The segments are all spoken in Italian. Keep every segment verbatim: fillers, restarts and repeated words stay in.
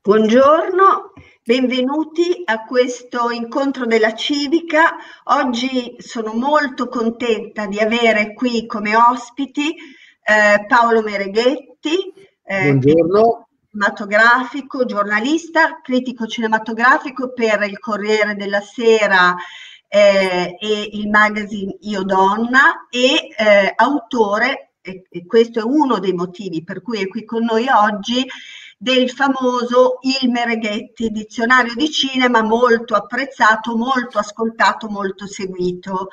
Buongiorno, benvenuti a questo incontro della Civica. Oggi sono molto contenta di avere qui come ospiti eh, Paolo Mereghetti, eh, Buongiorno. cinematografico, giornalista, critico cinematografico per il Corriere della Sera eh, e il magazine Io Donna e eh, autore, e, e questo è uno dei motivi per cui è qui con noi oggi, del famoso Il Mereghetti, dizionario di cinema molto apprezzato, molto ascoltato, molto seguito.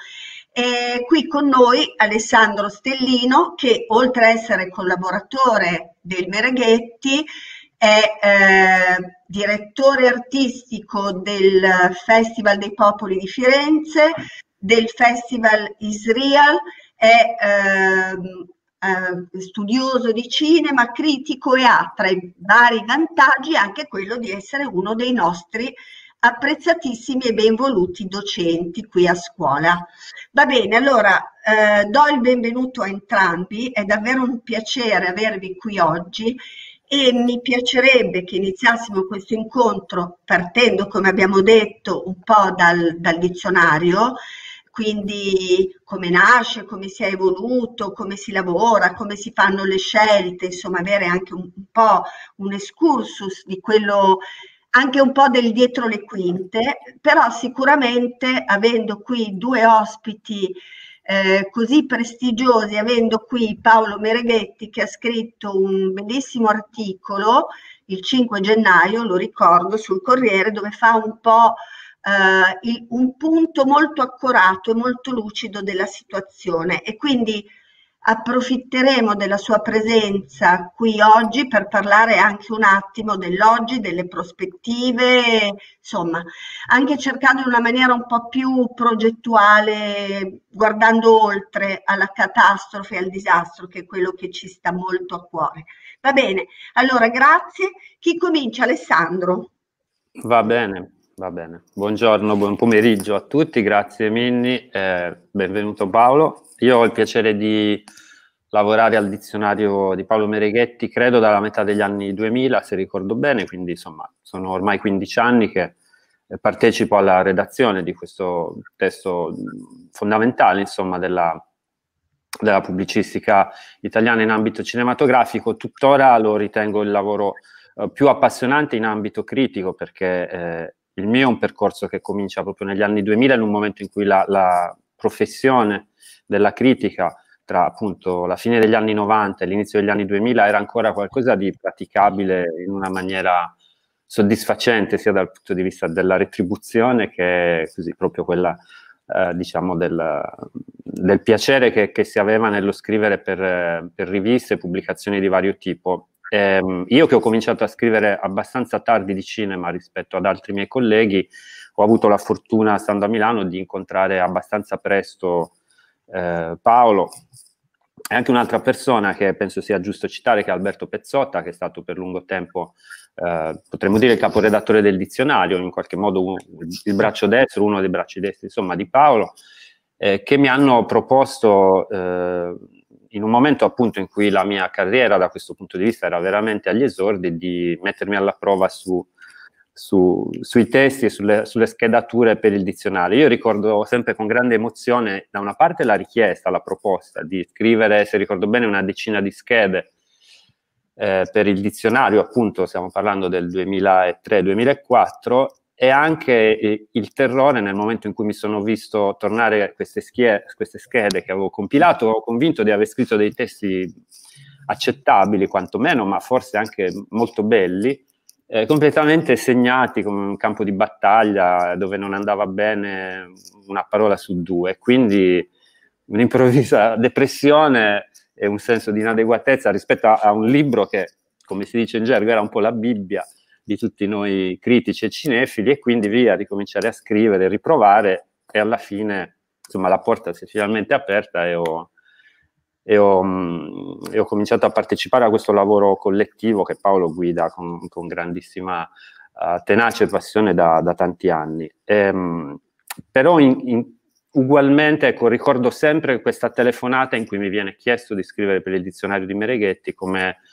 E qui con noi Alessandro Stellino, che oltre a essere collaboratore del Mereghetti è eh, direttore artistico del Festival dei Popoli di Firenze, del Festival Israel, è eh, eh, studioso di cinema, critico e ha tra i vari vantaggi anche quello di essere uno dei nostri apprezzatissimi e ben voluti docenti qui a scuola. Va bene, allora eh, do il benvenuto a entrambi, è davvero un piacere avervi qui oggi e mi piacerebbe che iniziassimo questo incontro partendo, come abbiamo detto, un po' dal, dal dizionario, quindi come nasce, come si è evoluto, come si lavora, come si fanno le scelte, insomma avere anche un, un po' un excursus di quello, anche un po' del dietro le quinte, però sicuramente avendo qui due ospiti eh, così prestigiosi, avendo qui Paolo Mereghetti che ha scritto un bellissimo articolo il cinque gennaio, lo ricordo, sul Corriere, dove fa un po' eh, il, un punto molto accorato e molto lucido della situazione e quindi approfitteremo della sua presenza qui oggi per parlare anche un attimo dell'oggi, delle prospettive, insomma, anche cercando in una maniera un po' più progettuale, guardando oltre alla catastrofe e al disastro, che è quello che ci sta molto a cuore. Va bene, allora grazie. Chi comincia? Alessandro. Va bene, va bene. Buongiorno, buon pomeriggio a tutti, grazie Minni, eh, benvenuto Paolo. Io ho il piacere di lavorare al dizionario di Paolo Mereghetti, credo dalla metà degli anni duemila, se ricordo bene, quindi insomma sono ormai quindici anni che partecipo alla redazione di questo testo fondamentale, insomma, della, della pubblicistica italiana in ambito cinematografico. Tuttora lo ritengo il lavoro eh, più appassionante in ambito critico, perché eh, il mio è un percorso che comincia proprio negli anni duemila, in un momento in cui la, la professione della critica, tra appunto la fine degli anni novanta e l'inizio degli anni duemila, era ancora qualcosa di praticabile in una maniera soddisfacente sia dal punto di vista della retribuzione che così proprio quella eh, diciamo del, del piacere che, che si aveva nello scrivere per, per riviste e pubblicazioni di vario tipo. Ehm, io che ho cominciato a scrivere abbastanza tardi di cinema rispetto ad altri miei colleghi, ho avuto la fortuna, stando a Milano, di incontrare abbastanza presto eh, Paolo e anche un'altra persona che penso sia giusto citare, che è Alberto Pezzotta, che è stato per lungo tempo, eh, potremmo dire, il caporedattore del dizionario, in qualche modo un, il braccio destro, uno dei bracci destri, insomma, di Paolo, eh, che mi hanno proposto, eh, in un momento appunto in cui la mia carriera da questo punto di vista era veramente agli esordi, di mettermi alla prova su, su, sui testi e sulle, sulle schedature per il dizionario. Io ricordo sempre con grande emozione, da una parte, la richiesta, la proposta di scrivere, se ricordo bene, una decina di schede eh, per il dizionario, appunto stiamo parlando del duemilatré duemilaquattro, e anche eh, il terrore nel momento in cui mi sono visto tornare queste, schie, queste schede che avevo compilato, ero convinto di aver scritto dei testi accettabili quantomeno, ma forse anche molto belli, Eh, completamente segnati come un campo di battaglia dove non andava bene una parola su due, quindi un'improvvisa depressione e un senso di inadeguatezza rispetto a, a un libro che, come si dice in gergo, era un po' la Bibbia di tutti noi critici e cinefili, e quindi via, ricominciare a scrivere, riprovare, e alla fine, insomma, la porta si è finalmente aperta e ho E ho, mh, e ho cominciato a partecipare a questo lavoro collettivo che Paolo guida con, con grandissima uh, tenacia e passione da, da tanti anni. E, mh, però in, in, ugualmente, ecco, ricordo sempre questa telefonata in cui mi viene chiesto di scrivere per il dizionario di Mereghetti come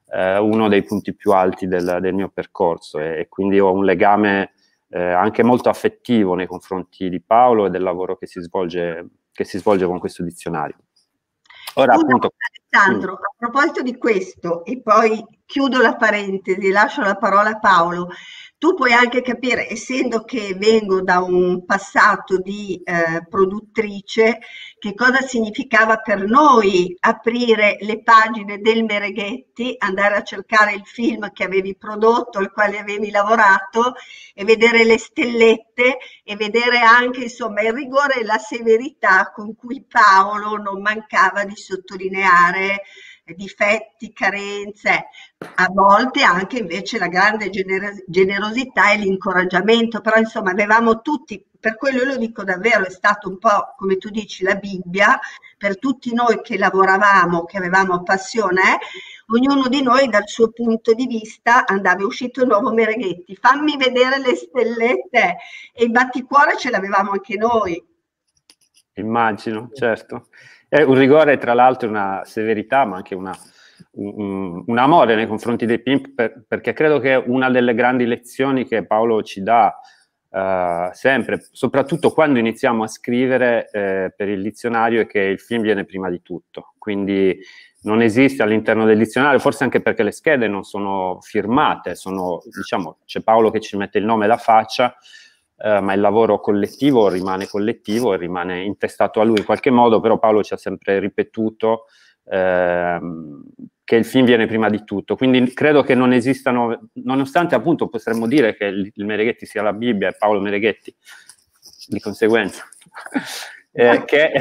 eh, uno dei punti più alti del, del mio percorso, e, e quindi ho un legame eh, anche molto affettivo nei confronti di Paolo e del lavoro che si svolge, che si svolge con questo dizionario. Ora, Scusa, appunto, Alessandro, a proposito di questo, e poi chiudo la parentesi, lascio la parola a Paolo. Tu puoi anche capire, essendo che vengo da un passato di eh, produttrice, che cosa significava per noi aprire le pagine del Mereghetti, andare a cercare il film che avevi prodotto, al quale avevi lavorato, e vedere le stellette e vedere anche, insomma, il rigore e la severità con cui Paolo non mancava di sottolineare difetti, carenze, a volte anche invece la grande gener- generosità e l'incoraggiamento, però insomma avevamo tutti, per quello lo dico davvero, è stato un po' come tu dici la Bibbia, per tutti noi che lavoravamo, che avevamo passione, eh, ognuno di noi dal suo punto di vista andava, è uscito il nuovo Mereghetti, fammi vedere le stellette, e il batticuore ce l'avevamo anche noi. Immagino, certo. È un rigore, tra l'altro, una severità, ma anche una, un, un amore nei confronti dei pimp, per, perché credo che una delle grandi lezioni che Paolo ci dà uh, sempre, soprattutto quando iniziamo a scrivere eh, per il dizionario, è che il film viene prima di tutto. Quindi non esiste all'interno del dizionario, forse anche perché le schede non sono firmate, sono, diciamo, c'è Paolo che ci mette il nome e la faccia, Uh, ma il lavoro collettivo rimane collettivo e rimane intestato a lui in qualche modo, però Paolo ci ha sempre ripetuto uh, che il film viene prima di tutto, quindi credo che non esistano, nonostante appunto potremmo dire che il, il Mereghetti sia la Bibbia e Paolo Mereghetti di conseguenza, eh, che,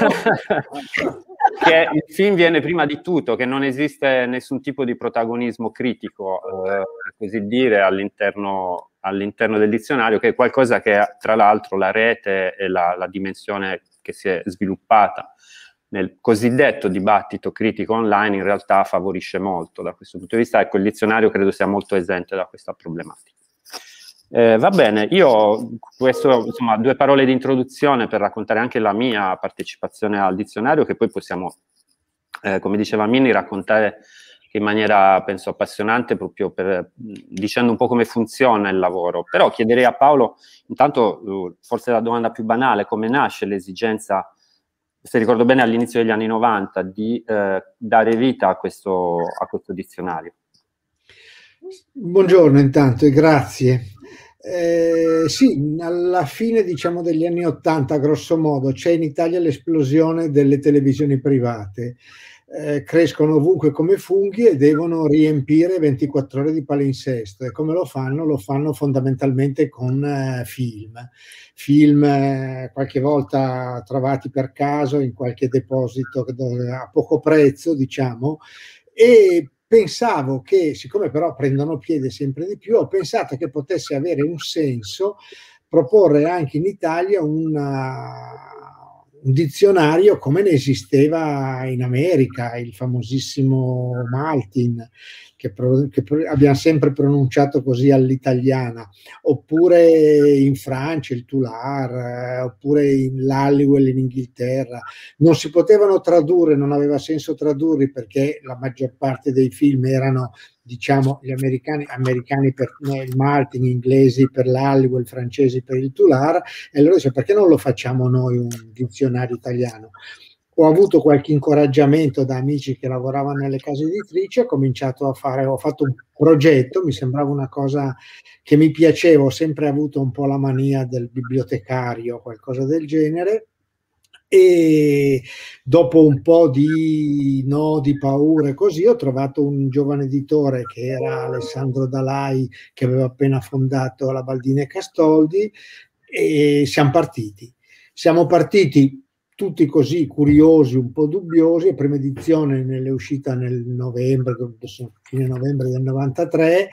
che il film viene prima di tutto, che non esiste nessun tipo di protagonismo critico, eh, per così dire, all'interno all'interno del dizionario, che è qualcosa che tra l'altro la rete e la, la dimensione che si è sviluppata nel cosiddetto dibattito critico online in realtà favorisce molto da questo punto di vista. Ecco, il dizionario credo sia molto esente da questa problematica. Eh, va bene, io questo, insomma, due parole di introduzione per raccontare anche la mia partecipazione al dizionario, che poi possiamo, eh, come diceva Minni, raccontare in maniera, penso, appassionante, proprio per, dicendo un po' come funziona il lavoro. Però chiederei a Paolo, intanto, forse la domanda più banale, come nasce l'esigenza, se ricordo bene, all'inizio degli anni novanta, di eh, dare vita a questo, a questo dizionario? Buongiorno intanto e grazie. Eh, sì, alla fine, diciamo, degli anni ottanta, grosso modo, c'è in Italia l'esplosione delle televisioni private. Eh, crescono ovunque come funghi e devono riempire ventiquattro ore di palinsesto. E come lo fanno? Lo fanno fondamentalmente con eh, film. Film eh, qualche volta trovati per caso in qualche deposito a poco prezzo, diciamo, e pensavo che, siccome però prendono piede sempre di più, ho pensato che potesse avere un senso proporre anche in Italia una un dizionario come ne esisteva in America, il famosissimo Maltin, che, pro, che pro, abbiamo sempre pronunciato così all'italiana, oppure in Francia il Tular, eh, oppure in l'Halliwell in Inghilterra. Non si potevano tradurre, non aveva senso tradurli perché la maggior parte dei film erano, diciamo, gli americani, americani per il Maltin, gli inglesi per l'Halliwell, francesi per il Tular, e allora dice, perché non lo facciamo noi un dizionario italiano? Ho avuto qualche incoraggiamento da amici che lavoravano nelle case editrici, ho cominciato a fare, ho fatto un progetto, mi sembrava una cosa che mi piaceva, ho sempre avuto un po' la mania del bibliotecario, qualcosa del genere, e dopo un po' di no, di paure così, ho trovato un giovane editore che era Alessandro Dalai, che aveva appena fondato la Baldini e Castoldi, e siamo partiti. Siamo partiti tutti così curiosi, un po' dubbiosi. La prima edizione è uscita nel novembre, fine novembre del novantatré,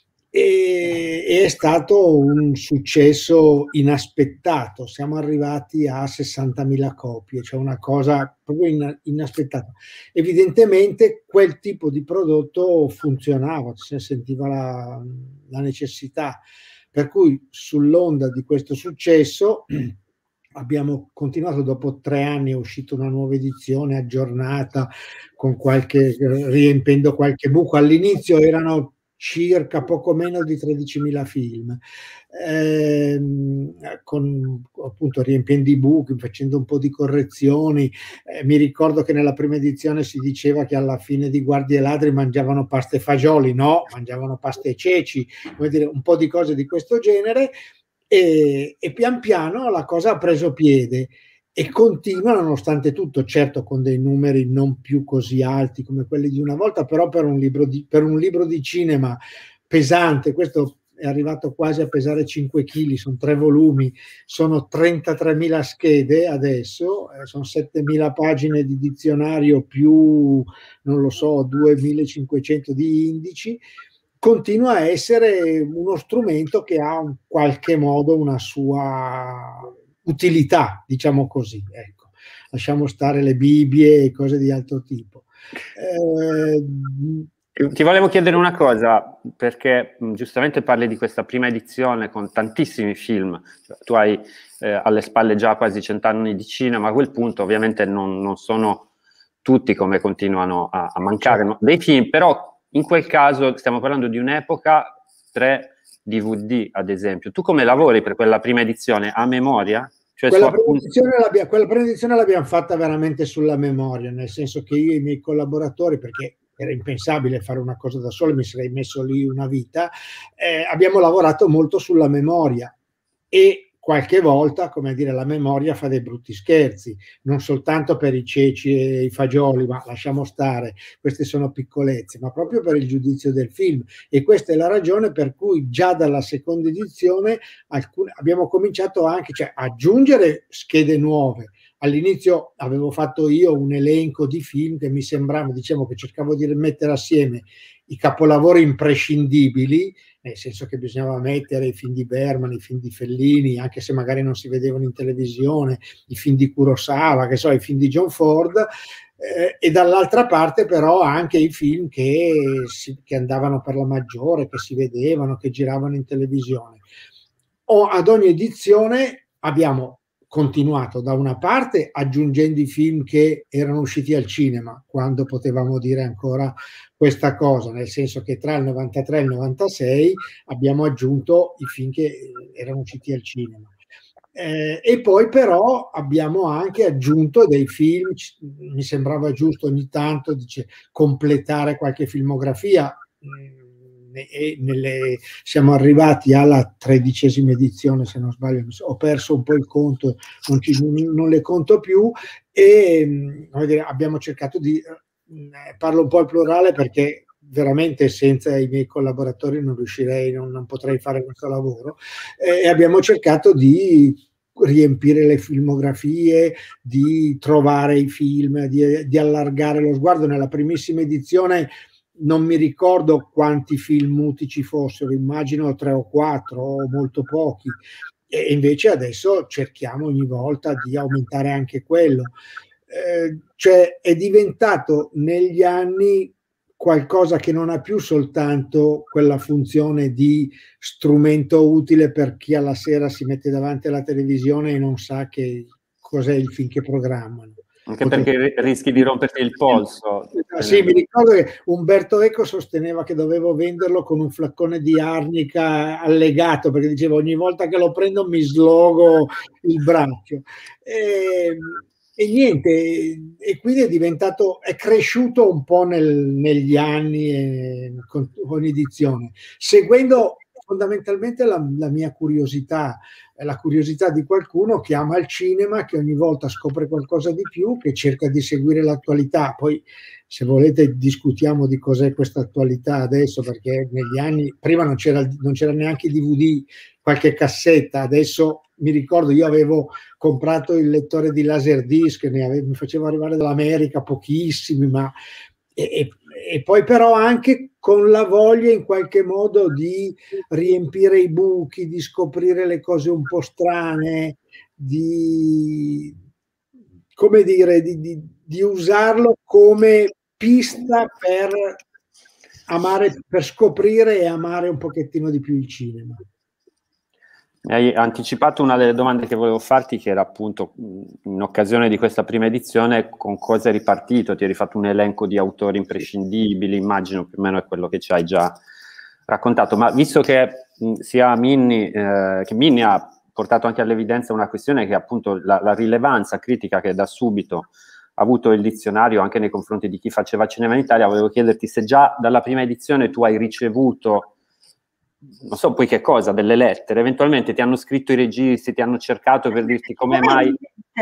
e, e è stato un successo inaspettato. Siamo arrivati a sessantamila copie, cioè una cosa proprio in, inaspettata. Evidentemente quel tipo di prodotto funzionava, si sentiva la, la necessità, per cui sull'onda di questo successo abbiamo continuato, dopo tre anni è uscita una nuova edizione aggiornata, con qualche, riempendo qualche buco. All'inizio erano circa poco meno di tredicimila film, ehm, con, appunto, riempiendo i buchi, facendo un po' di correzioni. Eh, mi ricordo che nella prima edizione si diceva che alla fine di Guardie e Ladri mangiavano pasta e fagioli, no, mangiavano pasta e ceci, come dire, un po' di cose di questo genere. E, e pian piano la cosa ha preso piede e continua, nonostante tutto, certo con dei numeri non più così alti come quelli di una volta, però per un libro di, per un libro di cinema pesante, questo è arrivato quasi a pesare cinque chili, sono tre volumi, sono trentatremila schede adesso, eh, sono settemila pagine di dizionario più, non lo so, duemilacinquecento di indici. Continua a essere uno strumento che ha in qualche modo una sua utilità, diciamo così. Ecco, lasciamo stare le Bibbie e cose di altro tipo. Eh, Ti volevo chiedere una cosa, perché mh, giustamente parli di questa prima edizione con tantissimi film, cioè, tu hai eh, alle spalle già quasi cent'anni di cinema, a quel punto ovviamente non, non sono tutti come continuano a, a mancare, no? Dei film, però in quel caso stiamo parlando di un'epoca pre-D V D, ad esempio. Tu come lavori per quella prima edizione? A memoria? Cioè quella, su prima appunto... edizione l'abbia, quella prima edizione l'abbiamo fatta veramente sulla memoria, nel senso che io e i miei collaboratori, perché era impensabile fare una cosa da solo, mi sarei messo lì una vita, eh, abbiamo lavorato molto sulla memoria e qualche volta, come dire, la memoria fa dei brutti scherzi, non soltanto per i ceci e i fagioli, ma lasciamo stare, queste sono piccolezze, ma proprio per il giudizio del film. E questa è la ragione per cui già dalla seconda edizione alcune, abbiamo cominciato anche, cioè, a aggiungere schede nuove. All'inizio avevo fatto io un elenco di film che mi sembrava, diciamo, che cercavo di mettere assieme i capolavori imprescindibili, nel senso che bisognava mettere i film di Berman, i film di Fellini, anche se magari non si vedevano in televisione, i film di Kurosawa, che so, i film di John Ford, eh, e dall'altra parte però anche i film che, si, che andavano per la maggiore, che si vedevano, che giravano in televisione. O ad ogni edizione abbiamo continuato da una parte aggiungendo i film che erano usciti al cinema, quando potevamo dire ancora questa cosa, nel senso che tra il novantatré e il novantasei abbiamo aggiunto i film che erano usciti al cinema. Eh, e poi però abbiamo anche aggiunto dei film, mi sembrava giusto ogni tanto, dice, completare qualche filmografia. E nelle, siamo arrivati alla tredicesima edizione, se non sbaglio, ho perso un po' il conto, non, ci, non le conto più, e dire, abbiamo cercato di, parlo un po' al plurale perché veramente senza i miei collaboratori non riuscirei, non, non potrei fare questo lavoro, e abbiamo cercato di riempire le filmografie, di trovare i film, di, di allargare lo sguardo. Nella primissima edizione non mi ricordo quanti film muti ci fossero, immagino tre o quattro o molto pochi, e invece adesso cerchiamo ogni volta di aumentare anche quello. Eh, cioè è diventato negli anni qualcosa che non ha più soltanto quella funzione di strumento utile per chi alla sera si mette davanti alla televisione e non sa che cos'è il film che programmano. Anche perché rischi di romperti il polso. Sì, mi ricordo che Umberto Eco sosteneva che dovevo venderlo con un flaccone di arnica allegato, perché diceva ogni volta che lo prendo mi slogo il braccio. E, e niente, e quindi è diventato, è cresciuto un po' nel, negli anni e, con, con edizione, seguendo fondamentalmente la, la mia curiosità, la curiosità di qualcuno che ama il cinema, che ogni volta scopre qualcosa di più, che cerca di seguire l'attualità. Poi, se volete, discutiamo di cos'è questa attualità adesso, perché negli anni, prima non c'era, non c'era neanche D V D, qualche cassetta, adesso mi ricordo io avevo comprato il lettore di Laserdisc, ne avevo, mi facevo arrivare dall'America pochissimi, ma e, e, e poi però anche con la voglia in qualche modo di riempire i buchi, di scoprire le cose un po' strane, di, come dire, di, di, di usarlo come pista per amare, per scoprire e amare un pochettino di più il cinema. Mi hai anticipato una delle domande che volevo farti, che era appunto, in occasione di questa prima edizione, con cosa è ripartito? Ti eri fatto un elenco di autori imprescindibili, immagino più o meno è quello che ci hai già raccontato, ma visto che mh, sia Minni, eh, che Minni ha portato anche all'evidenza una questione che è appunto la, la rilevanza critica che da subito ha avuto il dizionario anche nei confronti di chi faceva cinema in Italia, volevo chiederti se già dalla prima edizione tu hai ricevuto, non so poi che cosa, delle lettere, eventualmente ti hanno scritto i registi, ti hanno cercato per dirti come mai...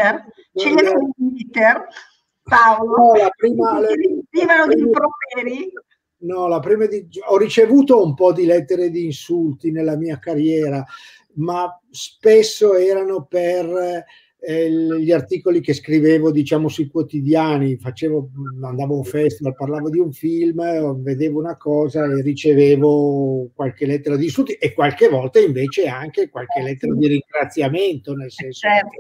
Ce n'erano Twitter, Paolo, no, la prima, le, scrivevano dei improperi. No, la prima di, ho ricevuto un po' di lettere di insulti nella mia carriera, ma spesso erano per eh, gli articoli che scrivevo, diciamo, sui quotidiani. Facevo, andavo a un festival, parlavo di un film, vedevo una cosa e ricevevo qualche lettera di insulti e qualche volta invece anche qualche lettera di ringraziamento, nel senso certo.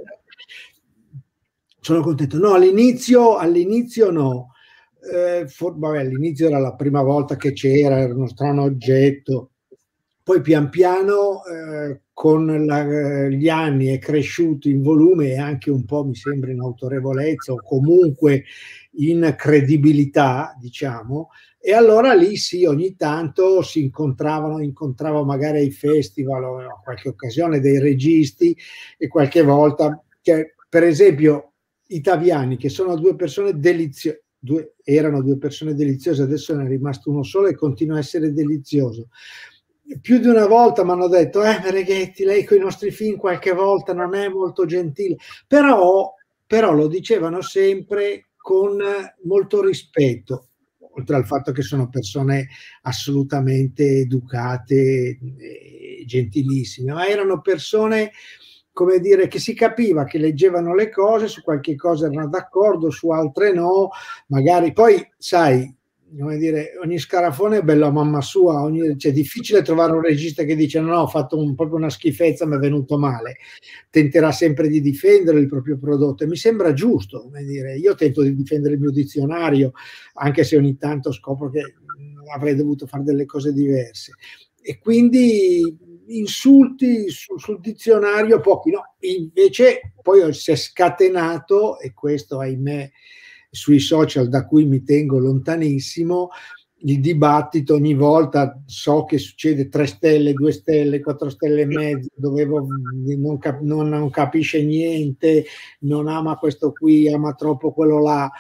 che sono contento. No, all'inizio, all'inizio no. Eh, for, vabbè, all'inizio era la prima volta che c'era, era uno strano oggetto. Poi pian piano eh, con la, gli anni è cresciuto in volume e anche un po', mi sembra, in autorevolezza o comunque in credibilità, diciamo, e allora lì sì, ogni tanto si incontravano, incontravo magari ai festival o a qualche occasione dei registi e qualche volta, cioè, per esempio i Taviani, che sono due persone deliziose, due, erano due persone deliziose, adesso ne è rimasto uno solo e continua a essere delizioso. Più di una volta mi hanno detto eh Mereghetti, lei con i nostri film qualche volta non è molto gentile, però, però lo dicevano sempre con molto rispetto, oltre al fatto che sono persone assolutamente educate e gentilissime, ma erano persone, come dire, che si capiva che leggevano le cose, su qualche cosa erano d'accordo, su altre no, magari poi sai, come dire, ogni scarafone è bello a mamma sua, ogni, cioè, è difficile trovare un regista che dice no, ho fatto un, proprio una schifezza, mi è venuto male, tenterà sempre di difendere il proprio prodotto e mi sembra giusto, come dire, io tento di difendere il mio dizionario, anche se ogni tanto scopro che avrei dovuto fare delle cose diverse e quindi insulti sul, sul dizionario pochi, no, invece poi si è scatenato, e questo ahimè sui social da cui mi tengo lontanissimo, il dibattito ogni volta, so che succede tre stelle, due stelle, quattro stelle e mezzo, dovevo, non, cap- non, non capisce niente, non ama questo qui, ama troppo quello là.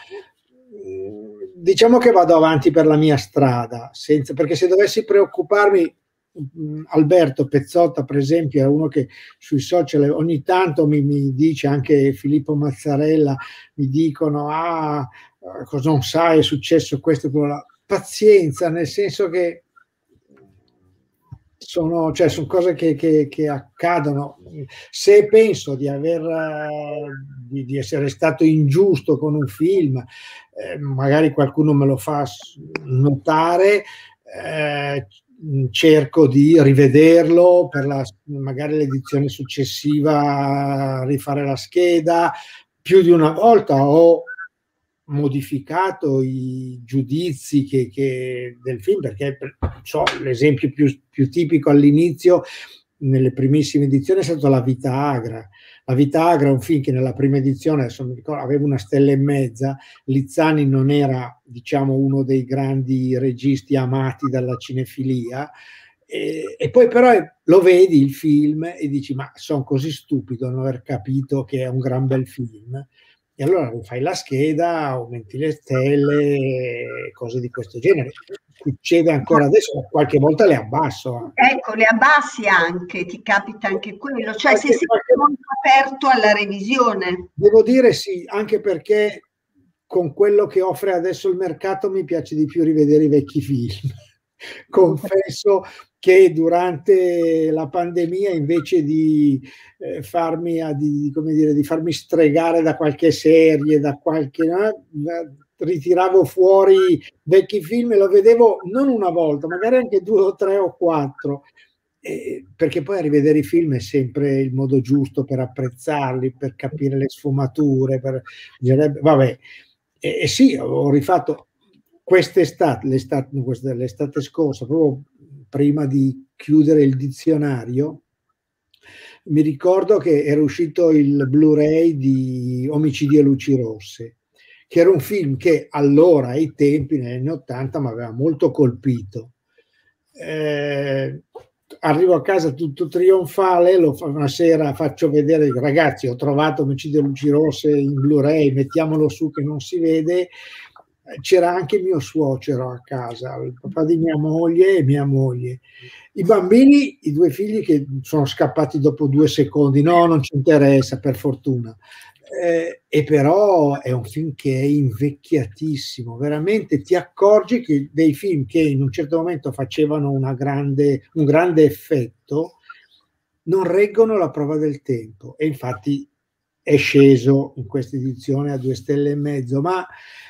Diciamo che vado avanti per la mia strada, senza, perché se dovessi preoccuparmi, Alberto Pezzotta per esempio è uno che sui social ogni tanto mi, mi dice, anche Filippo Mazzarella mi dicono ah cosa non sai, è successo questo, quello là. Pazienza, nel senso che sono, cioè, sono cose che, che, che accadono. Se penso di aver di, di essere stato ingiusto con un film, eh, magari qualcuno me lo fa notare, eh, cerco di rivederlo per la, magari l'edizione successiva, rifare la scheda. Più di una volta ho modificato i giudizi che, che del film, perché so, l'esempio più, più tipico all'inizio, nelle primissime edizioni, è stato La Vita Agra. La Vita Agra è un film che nella prima edizione, adesso mi ricordo, aveva una stella e mezza. Lizzani non era, diciamo, uno dei grandi registi amati dalla cinefilia, e, e poi però lo vedi il film e dici ma sono così stupido non aver capito che è un gran bel film, e allora rifai la scheda, aumenti le stelle, cose di questo genere. Succede ancora adesso, qualche volta le abbasso. Ecco, le abbassi anche, ti capita anche quello, cioè se sei molto aperto alla revisione. Devo dire sì, anche perché con quello che offre adesso il mercato mi piace di più rivedere i vecchi film. Confesso che durante la pandemia, invece di eh, farmi a, di, come dire, di farmi stregare da qualche serie, da qualche no, ritiravo fuori vecchi film e lo vedevo non una volta, magari anche due o tre o quattro, eh, perché poi a rivedere i film è sempre il modo giusto per apprezzarli, per capire le sfumature, per, vabbè, e, e sì, ho rifatto quest'estate, l'estate, l'estate scorsa, proprio prima di chiudere il dizionario, mi ricordo che era uscito il Blu-ray di Omicidi a luci rosse, che era un film che allora, ai tempi, negli anni ottanta, mi aveva molto colpito. Eh, arrivo a casa tutto trionfale, lo fa una sera, faccio vedere, ragazzi, ho trovato Omicidio a luci rosse in Blu-ray, mettiamolo su che non si vede. C'era anche mio suocero a casa, il papà di mia moglie e mia moglie. I bambini, i due figli, che sono scappati dopo due secondi, no, non ci interessa, per fortuna. Eh, e però è un film che è invecchiatissimo, veramente ti accorgi che dei film che in un certo momento facevano una grande, un grande effetto non reggono la prova del tempo, e infatti è sceso in questa edizione a due stelle e mezzo, ma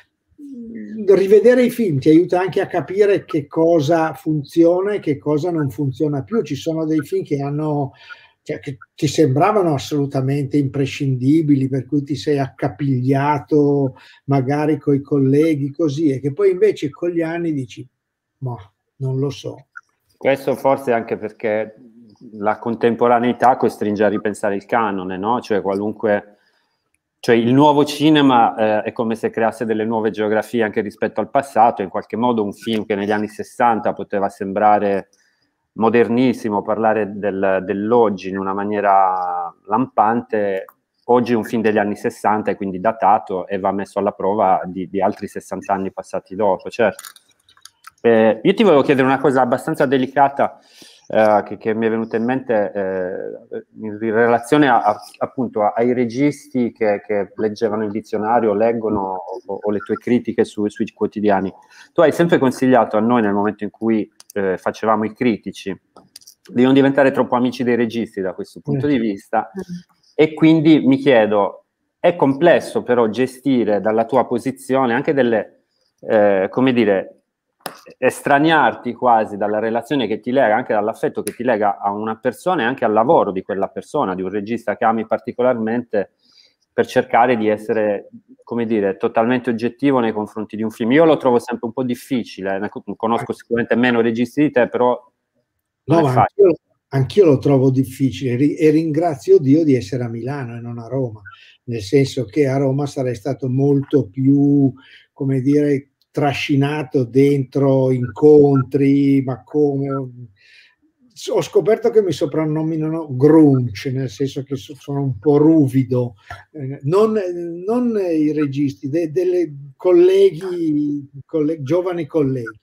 rivedere i film ti aiuta anche a capire che cosa funziona e che cosa non funziona più. Ci sono dei film che hanno, cioè, che ti sembravano assolutamente imprescindibili, per cui ti sei accapigliato magari con i colleghi così, e che poi invece con gli anni dici ma non lo so. Questo forse anche perché la contemporaneità costringe a ripensare il canone, no? Cioè qualunque, cioè il nuovo cinema eh, è come se creasse delle nuove geografie anche rispetto al passato. In qualche modo un film che negli anni sessanta poteva sembrare modernissimo, parlare del, dell'oggi in una maniera lampante, oggi è un film degli anni sessanta e quindi datato, e va messo alla prova di, di altri sessanta anni passati dopo. Certo. Eh, io ti volevo chiedere una cosa abbastanza delicata eh, che, che mi è venuta in mente eh, in relazione a, a, appunto ai registi che, che leggevano il dizionario, leggono o, o le tue critiche su, sui quotidiani. Tu hai sempre consigliato a noi, nel momento in cui eh, facevamo i critici, di non diventare troppo amici dei registi da questo punto mm. di vista, e quindi mi chiedo, è complesso però gestire dalla tua posizione anche delle, eh, come dire, estraniarti quasi dalla relazione che ti lega, anche dall'affetto che ti lega a una persona e anche al lavoro di quella persona, di un regista che ami particolarmente, per cercare di essere, come dire, totalmente oggettivo nei confronti di un film. Io lo trovo sempre un po' difficile, ne conosco sicuramente meno registi di te, però no, ma anch'io, anch'io lo trovo difficile, e ringrazio Dio di essere a Milano e non a Roma, nel senso che a Roma sarei stato molto più, come dire, trascinato dentro incontri, ma come ho scoperto che mi soprannominano grunge, nel senso che sono un po' ruvido, eh, non, non i registi, de, delle colleghi, colleghi, giovani colleghi,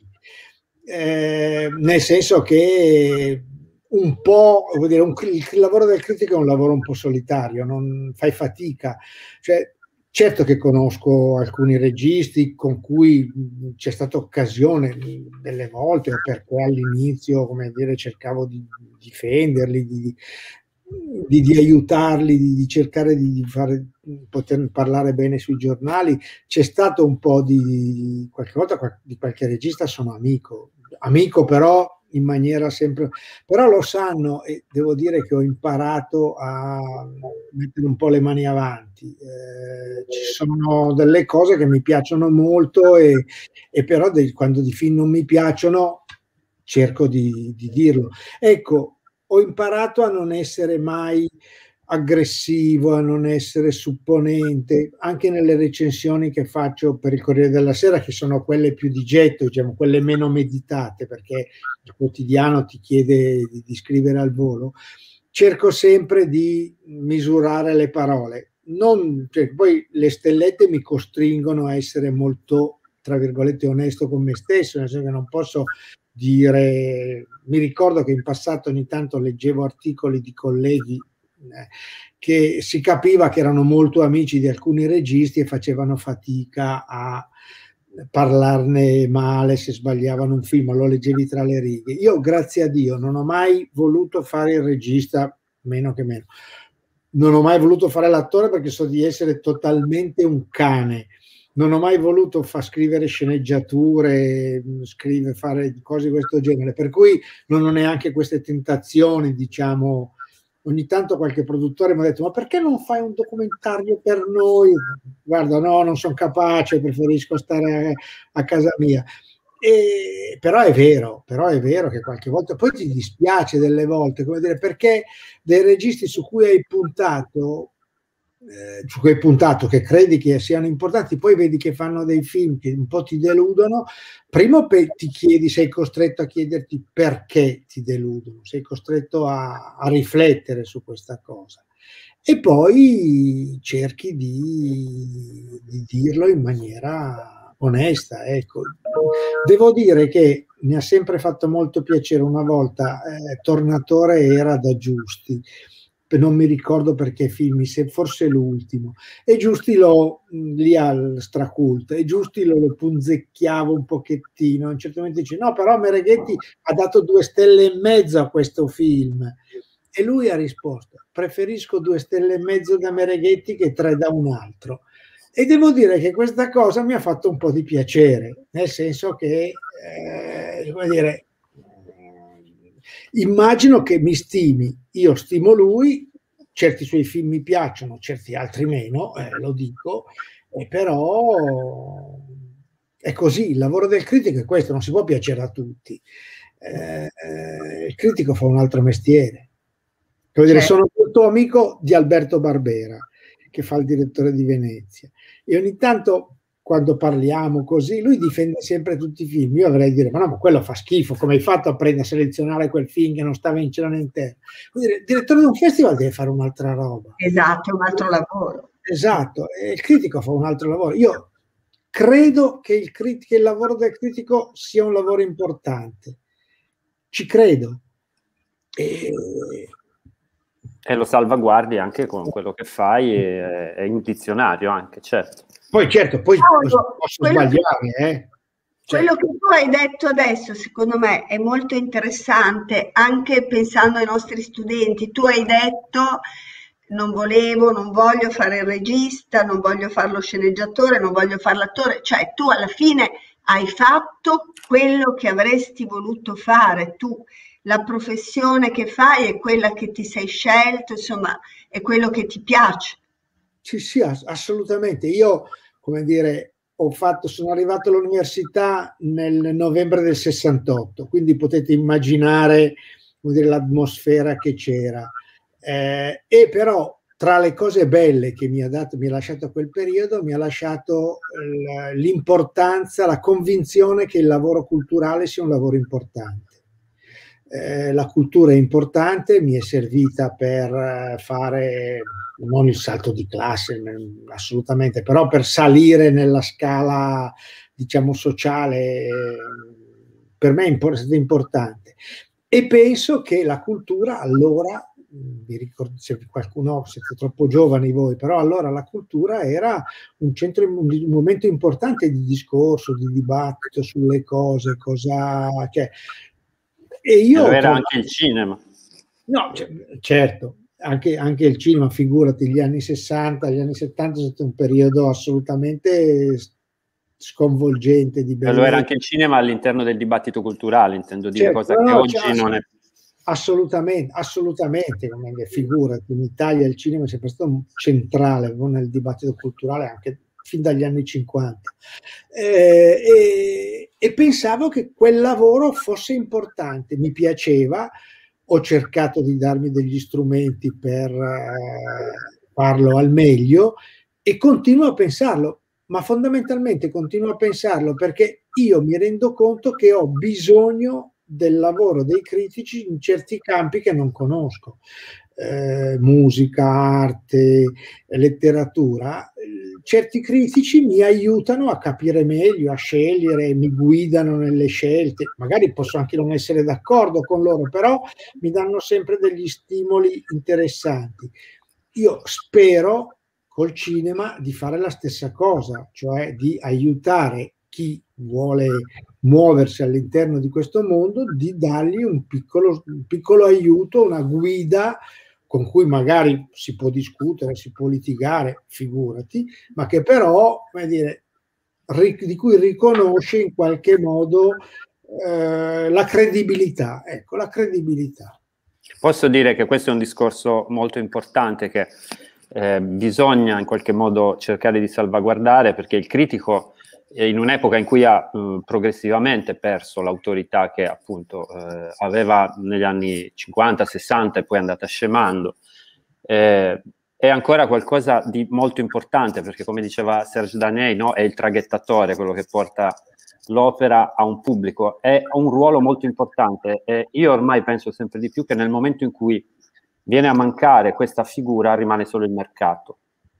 eh, nel senso che un po', vuol dire, un, il lavoro del critico è un lavoro un po' solitario, non fai fatica, cioè certo che conosco alcuni registi con cui c'è stata occasione delle volte, o per cui all'inizio, come dire, cercavo di difenderli, di, di, di aiutarli, di, di cercare di, di fare, poter parlare bene sui giornali. C'è stato un po' di, qualche volta di qualche regista sono amico, amico però in maniera sempre, però lo sanno, e devo dire che ho imparato a mettere un po' le mani avanti. Eh, ci sono delle cose che mi piacciono molto, e, e però de, quando di film non mi piacciono cerco di, di dirlo. Ecco, ho imparato a non essere mai aggressivo, a non essere supponente, anche nelle recensioni che faccio per il Corriere della Sera, che sono quelle più di getto, diciamo, quelle meno meditate, perché il quotidiano ti chiede di, di scrivere al volo. Cerco sempre di misurare le parole, non, cioè, poi le stellette mi costringono a essere molto, tra virgolette, onesto con me stesso, nel senso che non posso dire. Mi ricordo che in passato ogni tanto leggevo articoli di colleghi che si capiva che erano molto amici di alcuni registi e facevano fatica a parlarne male se sbagliavano un film, lo leggevi tra le righe. Io, grazie a Dio, non ho mai voluto fare il regista, meno che meno, non ho mai voluto fare l'attore, perché so di essere totalmente un cane. Non ho mai voluto far scrivere sceneggiature, scrivere, fare cose di questo genere, per cui non ho neanche queste tentazioni, diciamo. Ogni tanto qualche produttore mi ha detto: ma perché non fai un documentario per noi? Guarda, no, non sono capace, preferisco stare a, a casa mia. E, però è vero, però è vero che qualche volta poi ti dispiace delle volte, come dire, perché dei registi su cui hai puntato, eh, su cui hai puntato, che credi che siano importanti, poi vedi che fanno dei film che un po' ti deludono. Prima ti chiedi, sei costretto a chiederti perché ti deludono, sei costretto a, a riflettere su questa cosa. E poi cerchi di, di dirlo in maniera onesta, ecco. Devo dire che mi ha sempre fatto molto piacere. Una volta eh, Tornatore era da Giusti, non mi ricordo perché film, se forse l'ultimo, e Giusti lo lì al Straculto, e Giusti lo, lo punzecchiavo un pochettino. A un certo momento dice: no, però Mereghetti ha dato due stelle e mezzo a questo film. E lui ha risposto: preferisco due stelle e mezzo da Mereghetti che tre da un altro. E devo dire che questa cosa mi ha fatto un po' di piacere, nel senso che, eh, come dire, immagino che mi stimi, io stimo lui, certi suoi film mi piacciono, certi altri meno, eh, lo dico, eh, però è così, il lavoro del critico è questo, non si può piacere a tutti. Eh, eh, il critico fa un altro mestiere. Devo dire, sono molto amico di Alberto Barbera, che fa il direttore di Venezia, e ogni tanto quando parliamo così lui difende sempre tutti i film. Io avrei dire: ma no, ma quello fa schifo, come hai fatto a prendere a selezionare quel film che non stava in Cielo interno? Il direttore di un festival deve fare un'altra roba, esatto, un altro lavoro, esatto, e il critico fa un altro lavoro. Io credo che il, crit- che il lavoro del critico sia un lavoro importante, ci credo, e E lo salvaguardi anche con quello che fai, e, e in dizionario anche, certo. Poi certo, poi Paolo, posso sbagliare, che, eh. Quello certo. che tu hai detto adesso, secondo me, è molto interessante, anche pensando ai nostri studenti. Tu hai detto: non volevo, non voglio fare il regista, non voglio fare lo sceneggiatore, non voglio fare l'attore. Cioè, tu alla fine hai fatto quello che avresti voluto fare. Tu, la professione che fai è quella che ti sei scelto, insomma, è quello che ti piace. Sì, sì, assolutamente. Io, come dire, ho fatto, sono arrivato all'università nel novembre del sessantotto, quindi potete immaginare, come dire, l'atmosfera che c'era. Eh, e però tra le cose belle che mi ha dato, mi ha lasciato quel periodo, mi ha lasciato l'importanza, la convinzione che il lavoro culturale sia un lavoro importante. Eh, la cultura è importante, mi è servita per fare non il salto di classe, assolutamente, però per salire nella scala, diciamo, sociale, per me è stato importante. E penso che la cultura allora, vi ricordo, se qualcuno, siete troppo giovani voi, però allora la cultura era un centro, un momento importante di discorso, di dibattito sulle cose, cosa, cioè, e io e lo era anche il cinema. No, certo, anche, anche il cinema, figurati, gli anni sessanta, gli anni settanta è stato un periodo assolutamente sconvolgente di bellezza. E lo era anche il cinema all'interno del dibattito culturale, intendo dire, certo, cosa no, che no, oggi cioè, non è. Assolutamente, assolutamente, figurati, in Italia il cinema è sempre stato centrale nel dibattito culturale anche fin dagli anni cinquanta, eh, e, e pensavo che quel lavoro fosse importante, mi piaceva, ho cercato di darmi degli strumenti per eh, farlo al meglio e continuo a pensarlo, ma fondamentalmente continuo a pensarlo perché io mi rendo conto che ho bisogno del lavoro dei critici in certi campi che non conosco, eh, musica, arte, letteratura. Certi critici mi aiutano a capire meglio, a scegliere, mi guidano nelle scelte, magari posso anche non essere d'accordo con loro, però mi danno sempre degli stimoli interessanti. Io spero col cinema di fare la stessa cosa, cioè di aiutare chi vuole muoversi all'interno di questo mondo, di dargli un piccolo, un piccolo aiuto, una guida con cui magari si può discutere, si può litigare, figurati, ma che però, come dire, di cui riconosce in qualche modo eh, la credibilità. Ecco, la credibilità. Posso dire che questo è un discorso molto importante che eh, bisogna in qualche modo cercare di salvaguardare, perché il critico in un'epoca in cui ha mh, progressivamente perso l'autorità che appunto eh, aveva negli anni cinquanta sessanta e poi è andata scemando, eh, è ancora qualcosa di molto importante, perché come diceva Serge Daney, no, è il traghettatore, quello che porta l'opera a un pubblico, è un ruolo molto importante, e io ormai penso sempre di più che nel momento in cui viene a mancare questa figura rimane solo il mercato.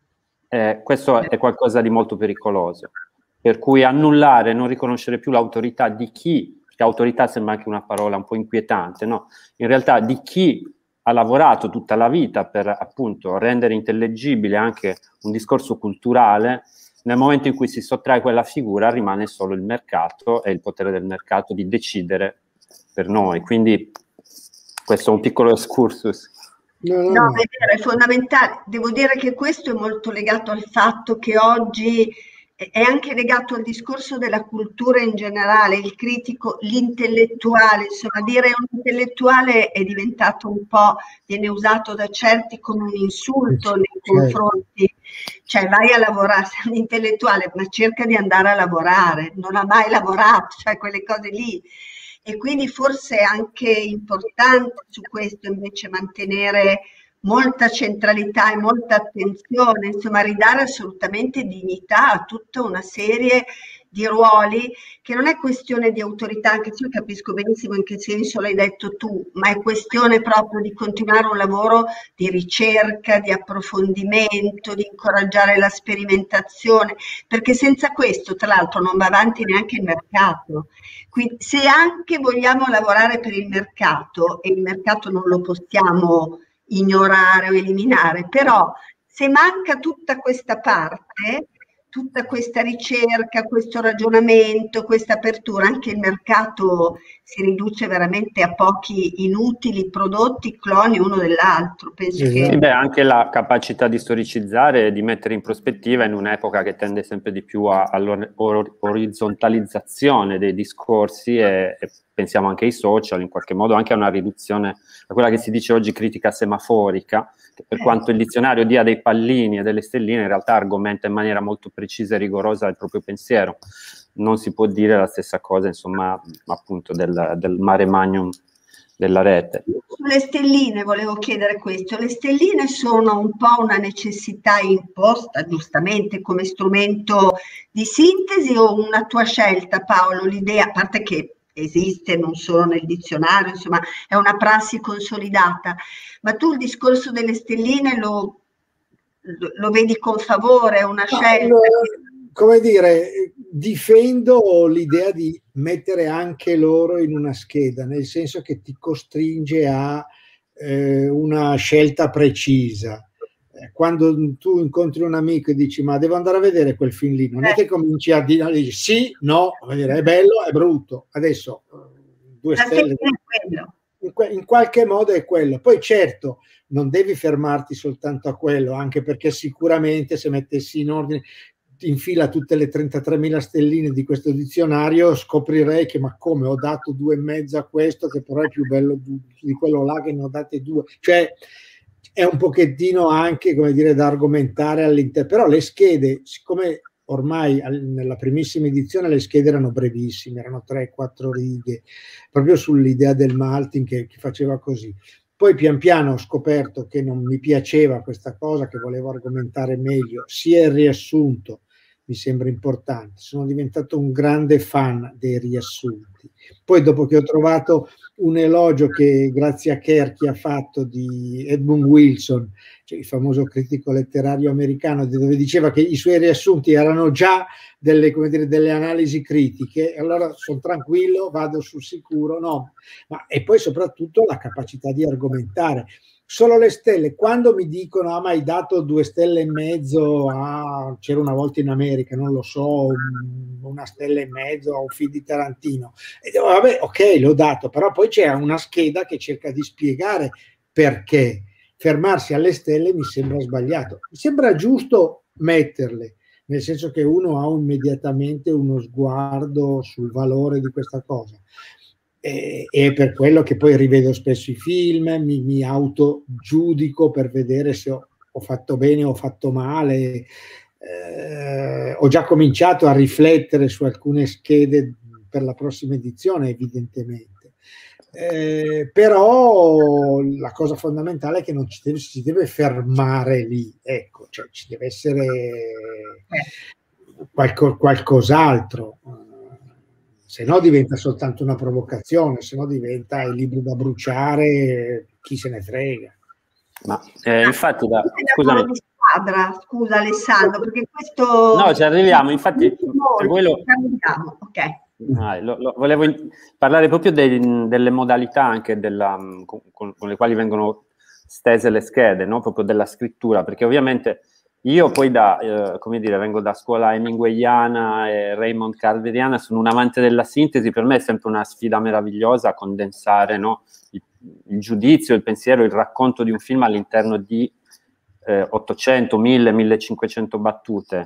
Eh, questo è qualcosa di molto pericoloso, per cui annullare, non riconoscere più l'autorità di chi, perché autorità sembra anche una parola un po' inquietante, no? In realtà di chi ha lavorato tutta la vita per appunto rendere intellegibile anche un discorso culturale, nel momento in cui si sottrae quella figura rimane solo il mercato e il potere del mercato di decidere per noi. Quindi questo è un piccolo excursus. No, no, no, è vero, è fondamentale. Devo dire che questo è molto legato al fatto che oggi è anche legato al discorso della cultura in generale, il critico, l'intellettuale, insomma, dire un intellettuale è diventato un po', viene usato da certi come un insulto nei confronti, cioè vai a lavorare, sei un intellettuale, ma cerca di andare a lavorare, non ha mai lavorato, cioè quelle cose lì. E quindi forse è anche importante su questo invece mantenere molta centralità e molta attenzione, insomma ridare assolutamente dignità a tutta una serie di ruoli che non è questione di autorità, anche se io capisco benissimo in che senso l'hai detto tu, ma è questione proprio di continuare un lavoro di ricerca, di approfondimento, di incoraggiare la sperimentazione, perché senza questo tra l'altro non va avanti neanche il mercato. Quindi se anche vogliamo lavorare per il mercato, e il mercato non lo possiamo ignorare o eliminare, però se manca tutta questa parte, tutta questa ricerca, questo ragionamento, questa apertura, anche il mercato si riduce veramente a pochi inutili prodotti, cloni uno dell'altro. Penso esatto. che... Beh, anche la capacità di storicizzare e di mettere in prospettiva in un'epoca che tende sempre di più all'orizzontalizzazione dei discorsi, e, e pensiamo anche ai social, in qualche modo anche a una riduzione, a quella che si dice oggi critica semaforica, che per quanto il dizionario dia dei pallini e delle stelline, in realtà argomenta in maniera molto precisa e rigorosa il proprio pensiero. Non si può dire la stessa cosa, insomma, appunto del, del mare magnum della rete. Sulle stelline volevo chiedere questo, le stelline sono un po' una necessità imposta giustamente come strumento di sintesi o una tua scelta, Paolo, l'idea, a parte che esiste non solo nel dizionario, insomma è una prassi consolidata, ma tu il discorso delle stelline lo, lo vedi con favore, è una scelta? No, come dire, difendo l'idea di mettere anche loro in una scheda, nel senso che ti costringe a eh, una scelta precisa. Quando tu incontri un amico e dici ma devo andare a vedere quel film lì, non è che cominci a dire dici, sì, no, a dire, è bello, è brutto, adesso due stelle, in, in qualche modo è quello. Poi certo non devi fermarti soltanto a quello, anche perché sicuramente se mettessi in ordine in fila tutte le trentatremila stelline di questo dizionario scoprirei che ma come ho dato due e mezzo a questo che però è più bello di, di quello là che ne ho date due, cioè è un pochettino anche, come dire, da argomentare all'interno, però le schede, siccome ormai nella primissima edizione le schede erano brevissime, erano tre quattro righe, proprio sull'idea del Maltin che, che faceva così. Poi pian piano ho scoperto che non mi piaceva questa cosa, che volevo argomentare meglio, sia il riassunto mi sembra importante, sono diventato un grande fan dei riassunti. Poi dopo che ho trovato un elogio che grazie a Kerchi ha fatto di Edmund Wilson, cioè il famoso critico letterario americano, dove diceva che i suoi riassunti erano già delle, come dire, delle analisi critiche, allora sono tranquillo, vado sul sicuro, no. Ma, e poi soprattutto la capacità di argomentare. Solo le stelle, quando mi dicono ah ma hai dato due stelle e mezzo a, c'era una volta in America, non lo so, una stella e mezzo a un film di Tarantino, e dico vabbè ok l'ho dato, però poi c'è una scheda che cerca di spiegare perché. Fermarsi alle stelle mi sembra sbagliato, mi sembra giusto metterle, nel senso che uno ha immediatamente uno sguardo sul valore di questa cosa. E è per quello che poi rivedo spesso i film, mi, mi autogiudico per vedere se ho, ho fatto bene o ho fatto male, eh, ho già cominciato a riflettere su alcune schede per la prossima edizione, evidentemente. Eh, però la cosa fondamentale è che non ci deve, si deve fermare lì, ecco, cioè ci deve essere qualco, qualcos'altro, se no diventa soltanto una provocazione, se no diventa i libri da bruciare, chi se ne frega. Ma eh, infatti, da, scusami. Di squadra, scusa Alessandro, perché questo... No, ci arriviamo, infatti, per quello... ok. Ah, lo, lo, volevo in, parlare proprio dei, delle modalità anche della, con, con le quali vengono stese le schede, no? Proprio della scrittura, perché ovviamente io poi da, eh, come dire, vengo da scuola hemingwayana e Raymond Carveriana, sono un amante della sintesi, per me è sempre una sfida meravigliosa condensare, no? il, il giudizio, il pensiero, il racconto di un film all'interno di eh, ottocento, mille, millecinquecento battute.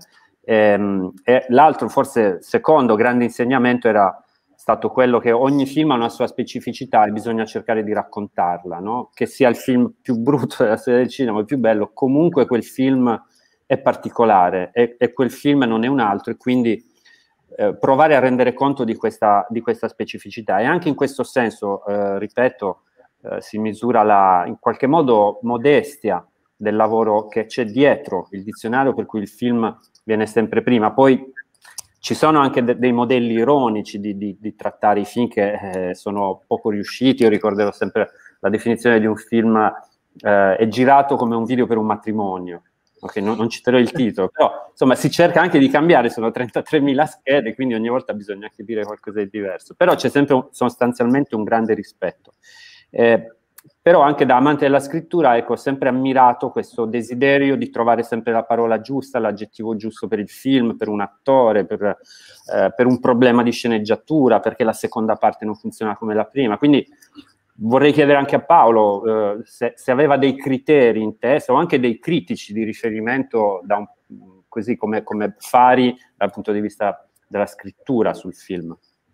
E, e l'altro, forse secondo grande insegnamento, era stato quello che ogni film ha una sua specificità e bisogna cercare di raccontarla, no? Che sia il film più brutto della storia del cinema, il più bello, comunque quel film è particolare e, e quel film non è un altro, e quindi eh, provare a rendere conto di questa, di questa specificità. E anche in questo senso, eh, ripeto, eh, si misura la, in qualche modo, modestia del lavoro che c'è dietro il dizionario, per cui il film viene sempre prima. Poi ci sono anche de- dei modelli ironici di, di, di trattare i film che eh, sono poco riusciti. Io ricorderò sempre la definizione di un film eh, è girato come un video per un matrimonio. Ok, non, non citerò il titolo, però insomma si cerca anche di cambiare, sono trentatremila schede, quindi ogni volta bisogna anche dire qualcosa di diverso, però c'è sempre un, sostanzialmente un grande rispetto. Eh, però anche da amante della scrittura, ecco, ho sempre ammirato questo desiderio di trovare sempre la parola giusta, l'aggettivo giusto per il film, per un attore, per, eh, per un problema di sceneggiatura, perché la seconda parte non funziona come la prima. Quindi vorrei chiedere anche a Paolo eh, se, se aveva dei criteri in testa o anche dei critici di riferimento, da un, così come, come fari dal punto di vista della scrittura sul film.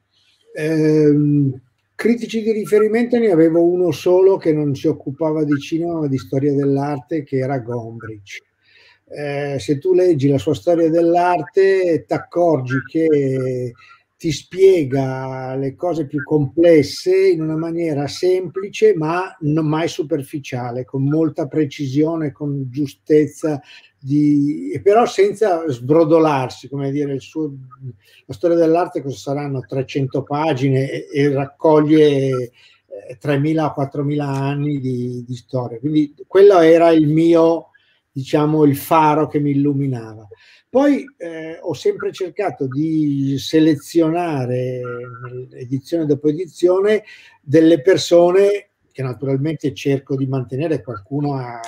Ehm... Critici di riferimento ne avevo uno solo che non si occupava di cinema ma di storia dell'arte, che era Gombrich. Eh, se tu leggi la sua storia dell'arte ti accorgi che ti spiega le cose più complesse in una maniera semplice ma non mai superficiale, con molta precisione, con giustezza, di, però senza sbrodolarsi, come dire, il suo, la storia dell'arte cosa saranno trecento pagine e, e raccoglie eh, tremila o quattromila anni di, di storia, quindi quello era il mio, diciamo, il faro che mi illuminava. Poi eh, ho sempre cercato di selezionare edizione dopo edizione delle persone che naturalmente cerco di mantenere, qualcuno ha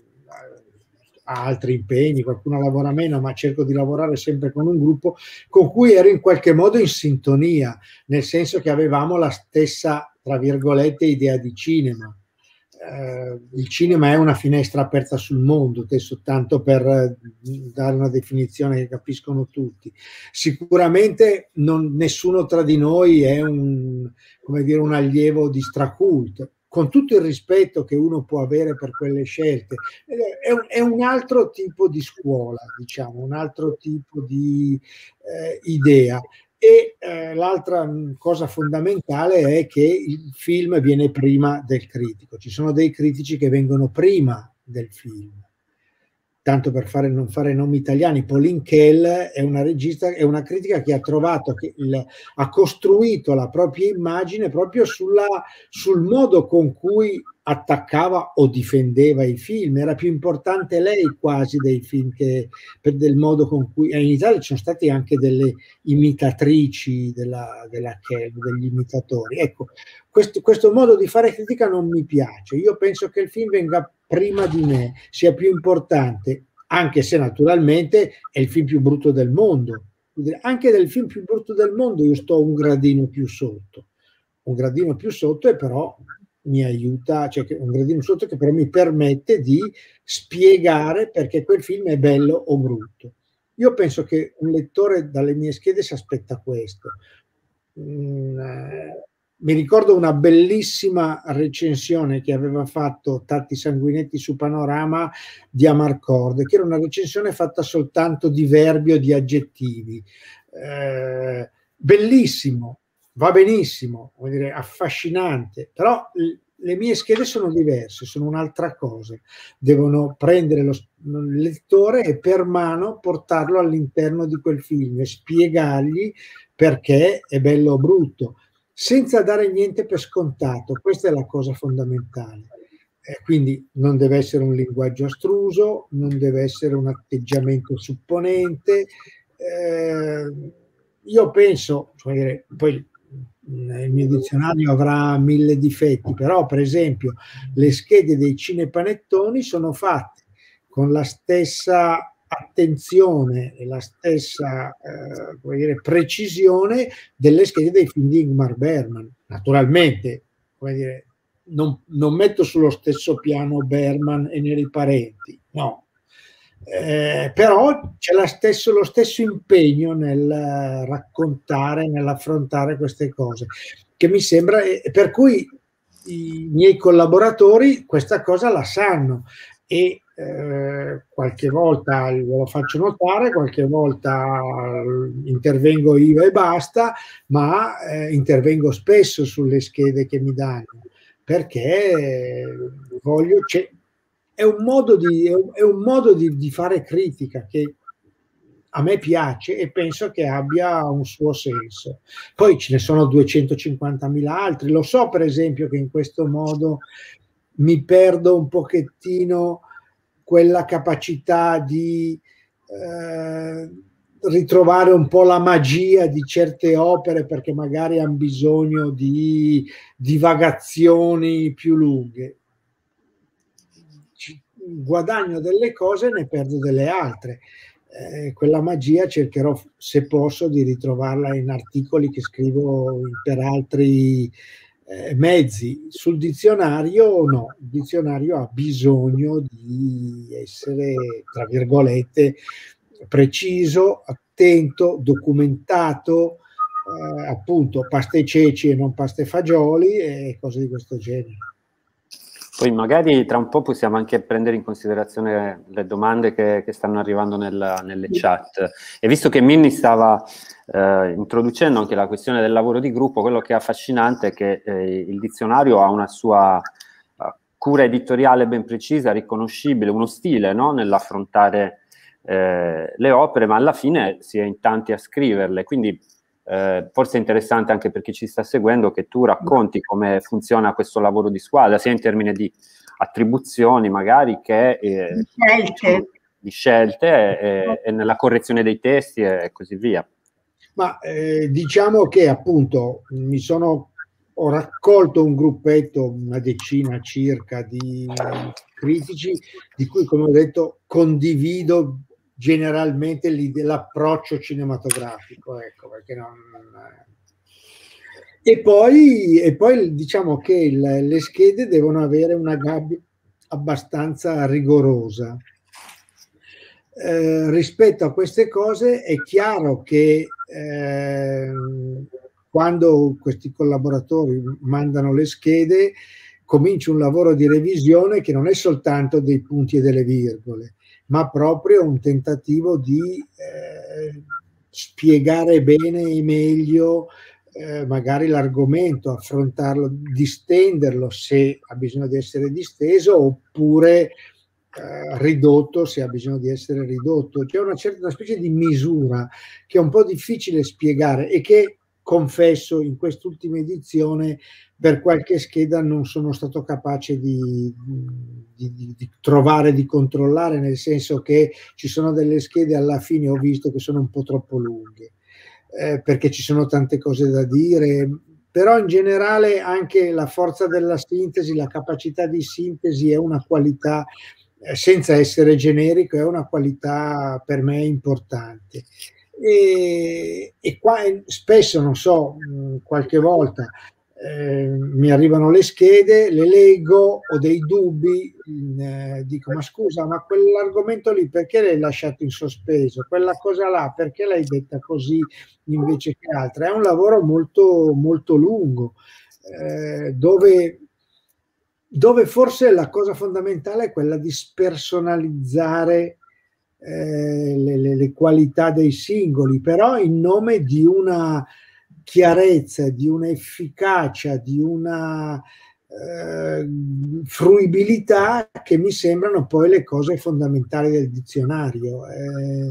ha altri impegni, qualcuno lavora meno, ma cerco di lavorare sempre con un gruppo con cui ero in qualche modo in sintonia, nel senso che avevamo la stessa, tra virgolette, idea di cinema. Eh, il cinema è una finestra aperta sul mondo, adesso tanto per dare una definizione che capiscono tutti. Sicuramente non, nessuno tra di noi è un, come dire, un allievo di Stracult, con tutto il rispetto che uno può avere per quelle scelte. È un, è un altro tipo di scuola, diciamo, un altro tipo di eh, idea. E eh, l'altra cosa fondamentale è che il film viene prima del critico. Ci sono dei critici che vengono prima del film. Tanto per fare, non fare nomi italiani, Pauline Kael è una regista, è una critica che ha trovato, che il, ha costruito la propria immagine proprio sulla, sul modo con cui attaccava o difendeva i film. Era più importante lei quasi dei film che per del modo con cui, e in Italia ci sono state anche delle imitatrici della, della Kael, degli imitatori. Ecco, questo, questo modo di fare critica non mi piace. Io penso che il film venga prima di me, sia più importante, anche se naturalmente è il film più brutto del mondo. Anche del film più brutto del mondo io sto un gradino più sotto, un gradino più sotto, e però mi aiuta, cioè un gradino sotto che però mi permette di spiegare perché quel film è bello o brutto. Io penso che un lettore dalle mie schede si aspetta questo. Mm, mi ricordo una bellissima recensione che aveva fatto Tatti Sanguinetti su Panorama di Amarcord, che era una recensione fatta soltanto di verbi o di aggettivi. Eh, bellissimo, va benissimo, vuol dire affascinante, però le mie schede sono diverse, sono un'altra cosa. Devono prendere lo, il lettore e per mano portarlo all'interno di quel film e spiegargli perché è bello o brutto, senza dare niente per scontato. Questa è la cosa fondamentale. Eh, quindi non deve essere un linguaggio astruso, non deve essere un atteggiamento supponente. Eh, io penso, cioè, poi il mio dizionario avrà mille difetti, però per esempio le schede dei cinepanettoni sono fatte con la stessa attenzione e la stessa eh, come dire, precisione delle schede dei film di Ingmar Bergman. Naturalmente, come dire, non, non metto sullo stesso piano Bergman e Neri Parenti, no. Eh, però c'è la stesso, lo stesso impegno nel raccontare, nell'affrontare queste cose, che mi sembra, e per cui i miei collaboratori questa cosa la sanno e eh, qualche volta lo faccio notare, qualche volta intervengo io e basta, ma eh, intervengo spesso sulle schede che mi danno, perché voglio... È un modo, di, è un modo di, di fare critica che a me piace e penso che abbia un suo senso. Poi ce ne sono duecentocinquantamila altri. Lo so, per esempio, che in questo modo mi perdo un pochettino quella capacità di eh, ritrovare un po' la magia di certe opere, perché magari hanno bisogno di divagazioni più lunghe. Guadagno delle cose e ne perdo delle altre. Eh, quella magia cercherò, se posso, di ritrovarla in articoli che scrivo per altri eh, mezzi. Sul dizionario no, il dizionario ha bisogno di essere, tra virgolette, preciso, attento, documentato, eh, appunto pasta e ceci e non pasta e fagioli e cose di questo genere. Poi magari tra un po' possiamo anche prendere in considerazione le domande che, che stanno arrivando nella, nelle chat. E visto che Minni stava eh, introducendo anche la questione del lavoro di gruppo, quello che è affascinante è che eh, il dizionario ha una sua uh, cura editoriale ben precisa, riconoscibile, uno stile, no? Nell'affrontare eh, le opere, ma alla fine si è in tanti a scriverle. Quindi Eh, forse è interessante anche per chi ci sta seguendo che tu racconti come funziona questo lavoro di squadra, sia in termini di attribuzioni magari che eh, di scelte, di scelte e, e nella correzione dei testi e così via. Ma eh, diciamo che appunto mi sono ho raccolto un gruppetto, una decina circa di critici, di cui, come ho detto, condivido generalmente l'approccio cinematografico, ecco, perché non... E poi, e poi diciamo che il, le schede devono avere una gabbia abbastanza rigorosa. Eh, rispetto a queste cose è chiaro che eh, quando questi collaboratori mandano le schede comincia un lavoro di revisione che non è soltanto dei punti e delle virgole, ma proprio un tentativo di eh, spiegare bene e meglio eh, magari l'argomento, affrontarlo, distenderlo se ha bisogno di essere disteso, oppure eh, ridotto se ha bisogno di essere ridotto. C'è una certa una specie di misura che è un po' difficile spiegare e che, confesso, in quest'ultima edizione per qualche scheda non sono stato capace di, di, di, di trovare, di controllare, nel senso che ci sono delle schede alla fine ho visto che sono un po' troppo lunghe, eh, perché ci sono tante cose da dire, però in generale anche la forza della sintesi, la capacità di sintesi è una qualità, eh, senza essere generico, è una qualità per me importante. E, e qua spesso, non so, qualche volta Eh, mi arrivano le schede, le leggo, ho dei dubbi, eh, dico ma scusa, ma quell'argomento lì perché l'hai lasciato in sospeso, quella cosa là perché l'hai detta così invece che altra? È un lavoro molto molto lungo, eh, dove, dove forse la cosa fondamentale è quella di spersonalizzare eh, le, le, le qualità dei singoli, però in nome di una chiarezza, di un'efficacia, di una eh, fruibilità che mi sembrano poi le cose fondamentali del dizionario. Eh,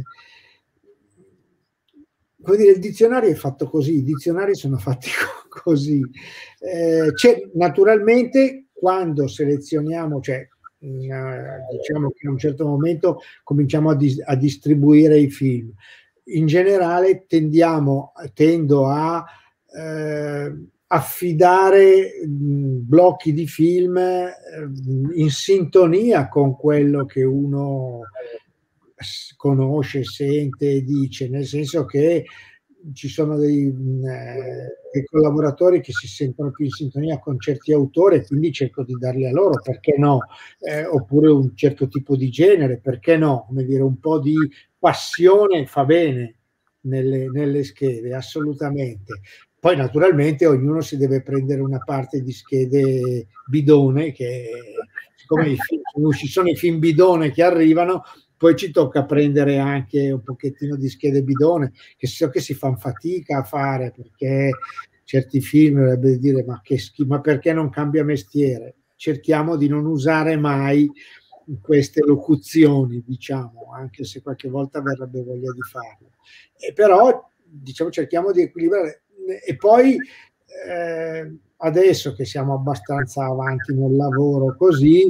come dire, il dizionario è fatto così, i dizionari sono fatti così. Eh, c'è, naturalmente, quando selezioniamo, cioè diciamo che a un certo momento cominciamo a, dis- a distribuire i film, in generale tendiamo, tendo a eh, affidare mh, blocchi di film eh, in sintonia con quello che uno conosce, sente e dice, nel senso che ci sono dei, eh, dei collaboratori che si sentono più in sintonia con certi autori, quindi cerco di darli a loro, perché no? Eh, oppure un certo tipo di genere, perché no? Come dire, un po' di passione fa bene nelle, nelle schede, assolutamente. Poi naturalmente ognuno si deve prendere una parte di schede bidone, che siccome i film, ci sono i film bidone che arrivano, poi ci tocca prendere anche un pochettino di schede bidone, che so che si fanno fatica a fare, perché certi film dovrebbe dire ma che schifo, ma perché non cambia mestiere? Cerchiamo di non usare mai queste locuzioni, diciamo, anche se qualche volta verrebbe voglia di farlo. E però diciamo cerchiamo di equilibrare. E poi eh, adesso che siamo abbastanza avanti nel lavoro così,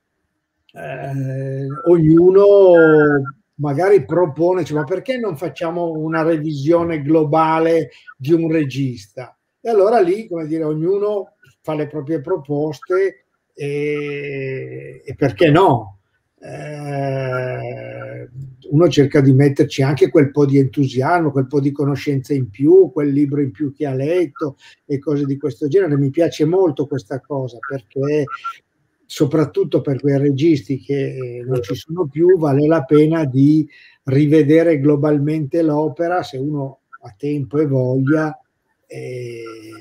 Eh, ognuno magari propone, cioè, ma perché non facciamo una revisione globale di un regista? E allora lì, come dire, ognuno fa le proprie proposte e, e perché no? Eh, uno cerca di metterci anche quel po' di entusiasmo, quel po' di conoscenza in più, quel libro in più che ha letto e cose di questo genere. Mi piace molto questa cosa, perché soprattutto per quei registi che non ci sono più, vale la pena di rivedere globalmente l'opera se uno ha tempo e voglia. E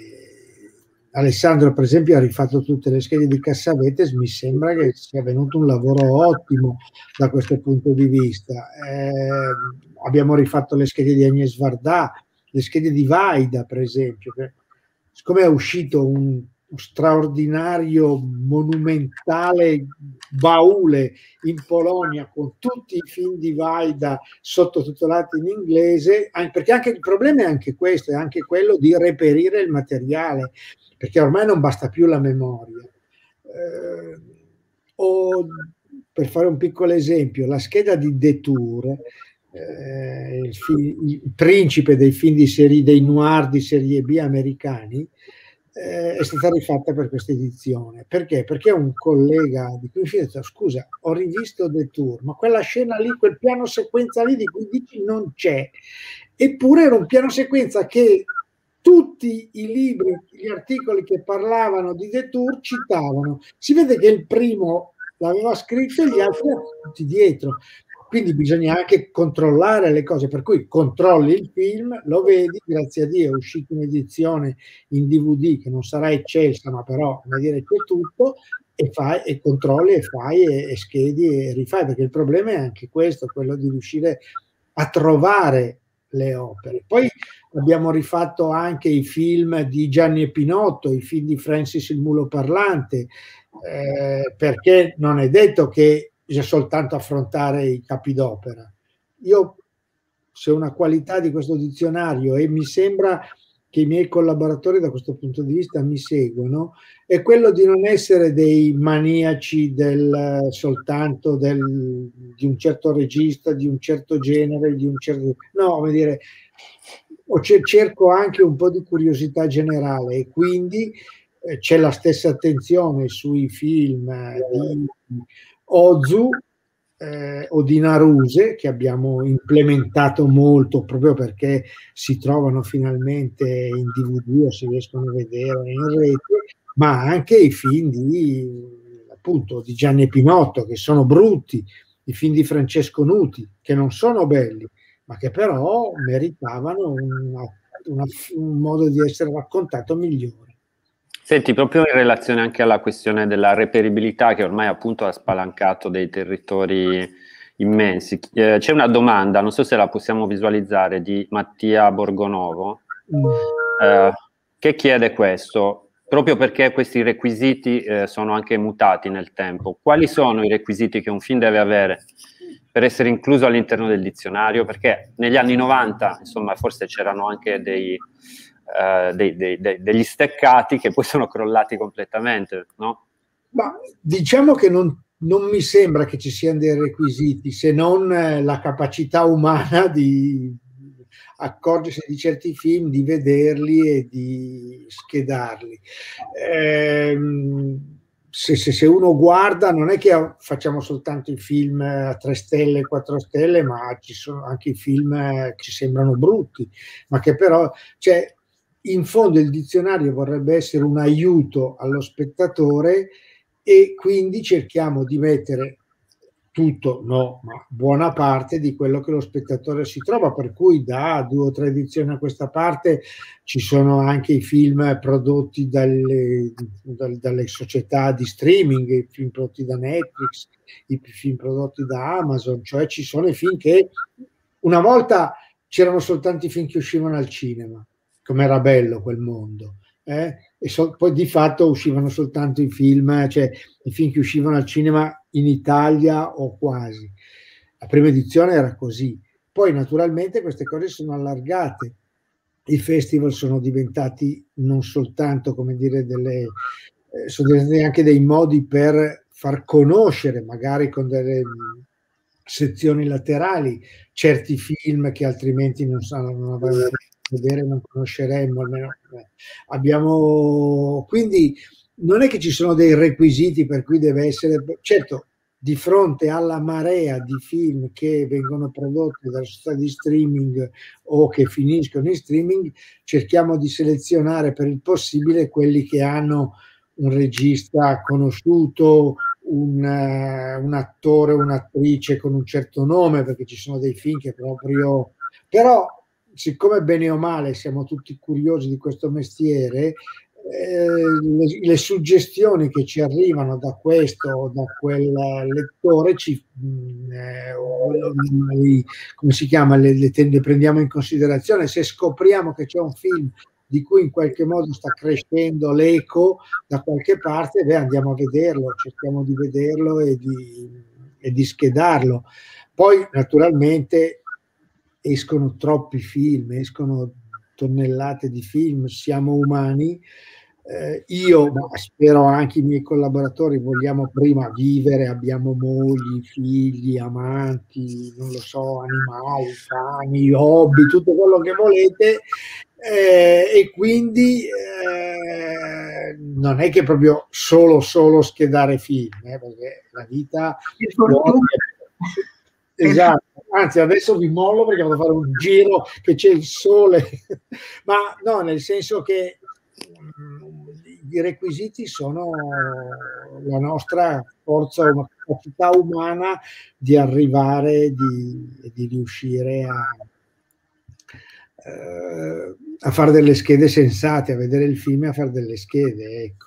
Alessandro, per esempio, ha rifatto tutte le schede di Cassavetes, mi sembra che sia venuto un lavoro ottimo da questo punto di vista. Eh, abbiamo rifatto le schede di Agnès Varda, le schede di Vaida, per esempio, che, siccome è uscito un straordinario, monumentale baule in Polonia con tutti i film di Vaida sottotitolati in inglese, perché anche il problema è anche questo, è anche quello di reperire il materiale, perché ormai non basta più la memoria. Eh, o, per fare un piccolo esempio, la scheda di Detour, eh, il, film, il principe dei film di serie, dei noir di serie B americani, Eh, è stata rifatta per questa edizione. Perché? Perché un collega di cui ho detto, scusa, ho rivisto Detour, ma quella scena lì, quel piano sequenza lì di cui dici non c'è. Eppure era un piano sequenza che tutti i libri, gli articoli che parlavano di Detour citavano. Si vede che il primo l'aveva scritto e gli altri erano tutti dietro. Quindi bisogna anche controllare le cose, per cui controlli il film, lo vedi, grazie a Dio è uscita un'edizione in D V D che non sarà eccelsa, ma però, come dire, c'è tutto, e fai, e controlli, e fai, e, e schedi, e rifai, perché il problema è anche questo, quello di riuscire a trovare le opere. Poi abbiamo rifatto anche i film di Gianni e Pinotto, i film di Francis il Mulo Parlante, eh, perché non è detto che bisogna soltanto affrontare i capi d'opera. Io, se una qualità di questo dizionario, e mi sembra che i miei collaboratori da questo punto di vista mi seguono, è quello di non essere dei maniaci del, soltanto del, di un certo regista, di un certo genere, di un certo... No, come dire, cerco anche un po' di curiosità generale, e quindi eh, c'è la stessa attenzione sui film di Ozu eh, o di Naruse, che abbiamo implementato molto proprio perché si trovano finalmente in D V D o si riescono a vedere in rete, ma anche i film di, appunto, di Gianni Pinotto, che sono brutti, i film di Francesco Nuti, che non sono belli, ma che però meritavano una, una, un modo di essere raccontato migliore. Senti, proprio in relazione anche alla questione della reperibilità, che ormai appunto ha spalancato dei territori immensi, eh, c'è una domanda, non so se la possiamo visualizzare, di Mattia Borgonovo, eh, che chiede questo, proprio perché questi requisiti eh, sono anche mutati nel tempo. Quali sono i requisiti che un film deve avere per essere incluso all'interno del dizionario? Perché negli anni novanta, insomma, forse c'erano anche dei... Uh, dei, dei, dei, degli steccati che poi sono crollati completamente, no? Ma diciamo che non, non mi sembra che ci siano dei requisiti, se non eh, la capacità umana di accorgersi di certi film, di vederli e di schedarli. Ehm, se, se, se uno guarda, non è che facciamo soltanto i film a tre stelle, quattro stelle, ma ci sono anche i film che ci sembrano brutti, ma che però, cioè, in fondo il dizionario vorrebbe essere un aiuto allo spettatore e quindi cerchiamo di mettere tutto, no, ma buona parte di quello che lo spettatore si trova, per cui da due o tre edizioni a questa parte ci sono anche i film prodotti dalle, dalle società di streaming, i film prodotti da Netflix, i film prodotti da Amazon, cioè ci sono i film che una volta c'erano soltanto i film che uscivano al cinema, com'era bello quel mondo, eh? E so, poi di fatto uscivano soltanto i film, cioè i film che uscivano al cinema in Italia o quasi. La prima edizione era così. Poi naturalmente queste cose sono allargate. I festival sono diventati non soltanto, come dire, delle, eh, sono diventati anche dei modi per far conoscere, magari con delle sezioni laterali, certi film che altrimenti non, non avremmo vedere, non conosceremmo, almeno abbiamo, quindi non è che ci sono dei requisiti per cui deve essere, certo, di fronte alla marea di film che vengono prodotti dalla società di streaming o che finiscono in streaming, cerchiamo di selezionare per il possibile quelli che hanno un regista conosciuto, un, uh, un attore, un'attrice con un certo nome, perché ci sono dei film che proprio, però siccome bene o male siamo tutti curiosi di questo mestiere, eh, le, le suggestioni che ci arrivano da questo o da quel lettore ci, eh, come si chiama, le, le, le prendiamo in considerazione. Se scopriamo che c'è un film di cui in qualche modo sta crescendo l'eco da qualche parte, beh, andiamo a vederlo, cerchiamo di vederlo e di, e di schedarlo. Poi naturalmente escono troppi film, escono tonnellate di film, siamo umani, eh, io, ma spero anche i miei collaboratori, vogliamo prima vivere, abbiamo mogli, figli, amanti, non lo so, animali, cani, hobby, tutto quello che volete, eh, e quindi eh, non è che proprio solo solo schedare film, eh, perché la vita esatto, anzi adesso vi mollo perché vado a fare un giro che c'è il sole, ma no, nel senso che i requisiti sono la nostra forza, una capacità umana di arrivare, di, di riuscire a, eh, a fare delle schede sensate, a vedere il film e a fare delle schede, ecco.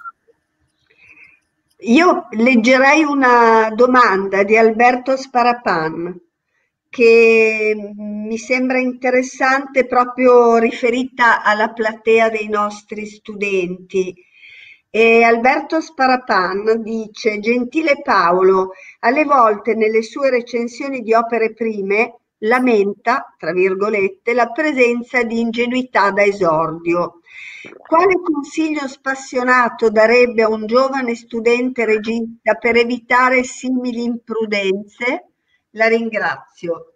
Io leggerei una domanda di Alberto Sparapan che mi sembra interessante, proprio riferita alla platea dei nostri studenti. E Alberto Sparapan dice: gentile Paolo, alle volte nelle sue recensioni di opere prime lamenta, tra virgolette, la presenza di ingenuità da esordio. Quale consiglio spassionato darebbe a un giovane studente regista per evitare simili imprudenze? La ringrazio.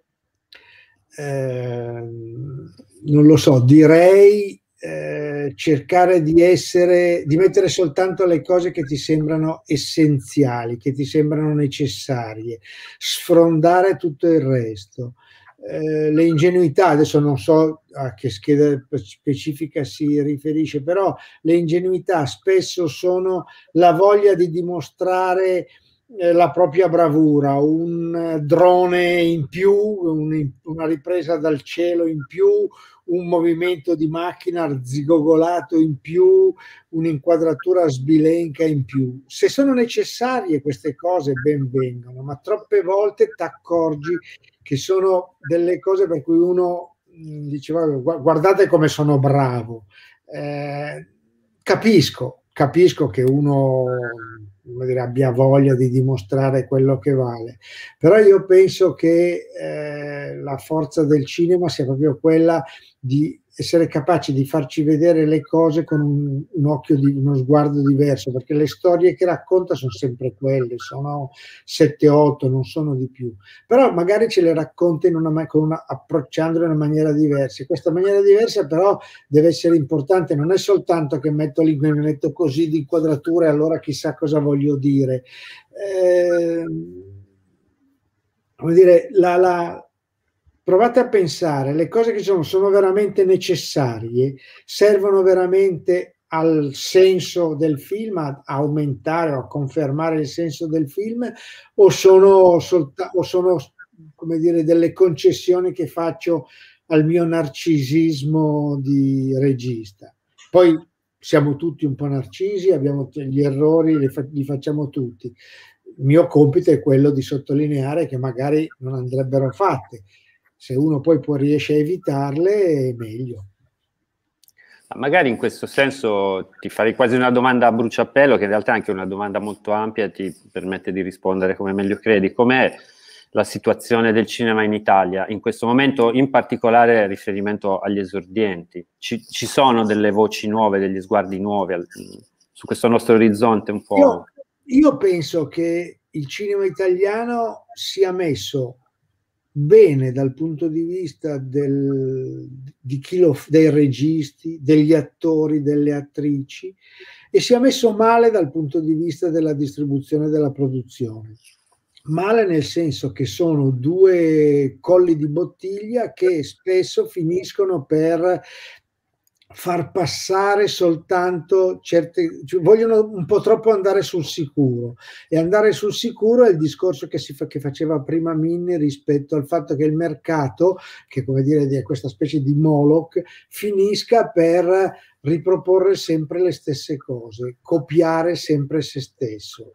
Eh, non lo so, direi eh, cercare di essere, di mettere soltanto le cose che ti sembrano essenziali, che ti sembrano necessarie, sfrondare tutto il resto. Eh, le ingenuità, adesso non so a che scheda specifica si riferisce, però le ingenuità spesso sono la voglia di dimostrare la propria bravura, un drone in più, un, una ripresa dal cielo in più, un movimento di macchina arzigogolato in più, un'inquadratura sbilenca in più. Se sono necessarie queste cose, ben vengano, ma troppe volte ti accorgi che sono delle cose per cui uno diceva guardate come sono bravo. Eh, capisco, capisco che uno, come dire, abbia voglia di dimostrare quello che vale, però io penso che eh, la forza del cinema sia proprio quella di essere capaci di farci vedere le cose con un, un occhio, di, uno sguardo diverso, perché le storie che racconta sono sempre quelle, sono sette otto, non sono di più, però magari ce le racconta in una, con una, approcciandole in una maniera diversa. Questa maniera diversa però deve essere importante, non è soltanto che metto lì, mi metto così di inquadratura e allora chissà cosa voglio dire. Eh, come dire, la, la provate a pensare, le cose che sono, sono veramente necessarie, servono veramente al senso del film, a, a aumentare o a confermare il senso del film, o sono, solta, o sono come dire, delle concessioni che faccio al mio narcisismo di regista. Poi siamo tutti un po' narcisi, abbiamo gli errori, li, fa, li facciamo tutti. Il mio compito è quello di sottolineare che magari non andrebbero fatte. Se uno poi può riesce a evitarle, è meglio. Magari in questo senso ti farei quasi una domanda a bruciapelo, che in realtà è anche una domanda molto ampia e ti permette di rispondere come meglio credi. Com'è la situazione del cinema in Italia in questo momento, in particolare riferimento agli esordienti? Ci, ci sono delle voci nuove, degli sguardi nuovi al, su questo nostro orizzonte un po'? Io, io penso che il cinema italiano sia messo bene dal punto di vista del, di chi lo, dei registi, degli attori, delle attrici, e sia messo male dal punto di vista della distribuzione e della produzione. Male nel senso che sono due colli di bottiglia che spesso finiscono per far passare soltanto certe, cioè vogliono un po' troppo andare sul sicuro, e andare sul sicuro è il discorso che, si fa, che faceva prima Minni rispetto al fatto che il mercato, che come dire è questa specie di Moloch, finisca per riproporre sempre le stesse cose, copiare sempre se stesso.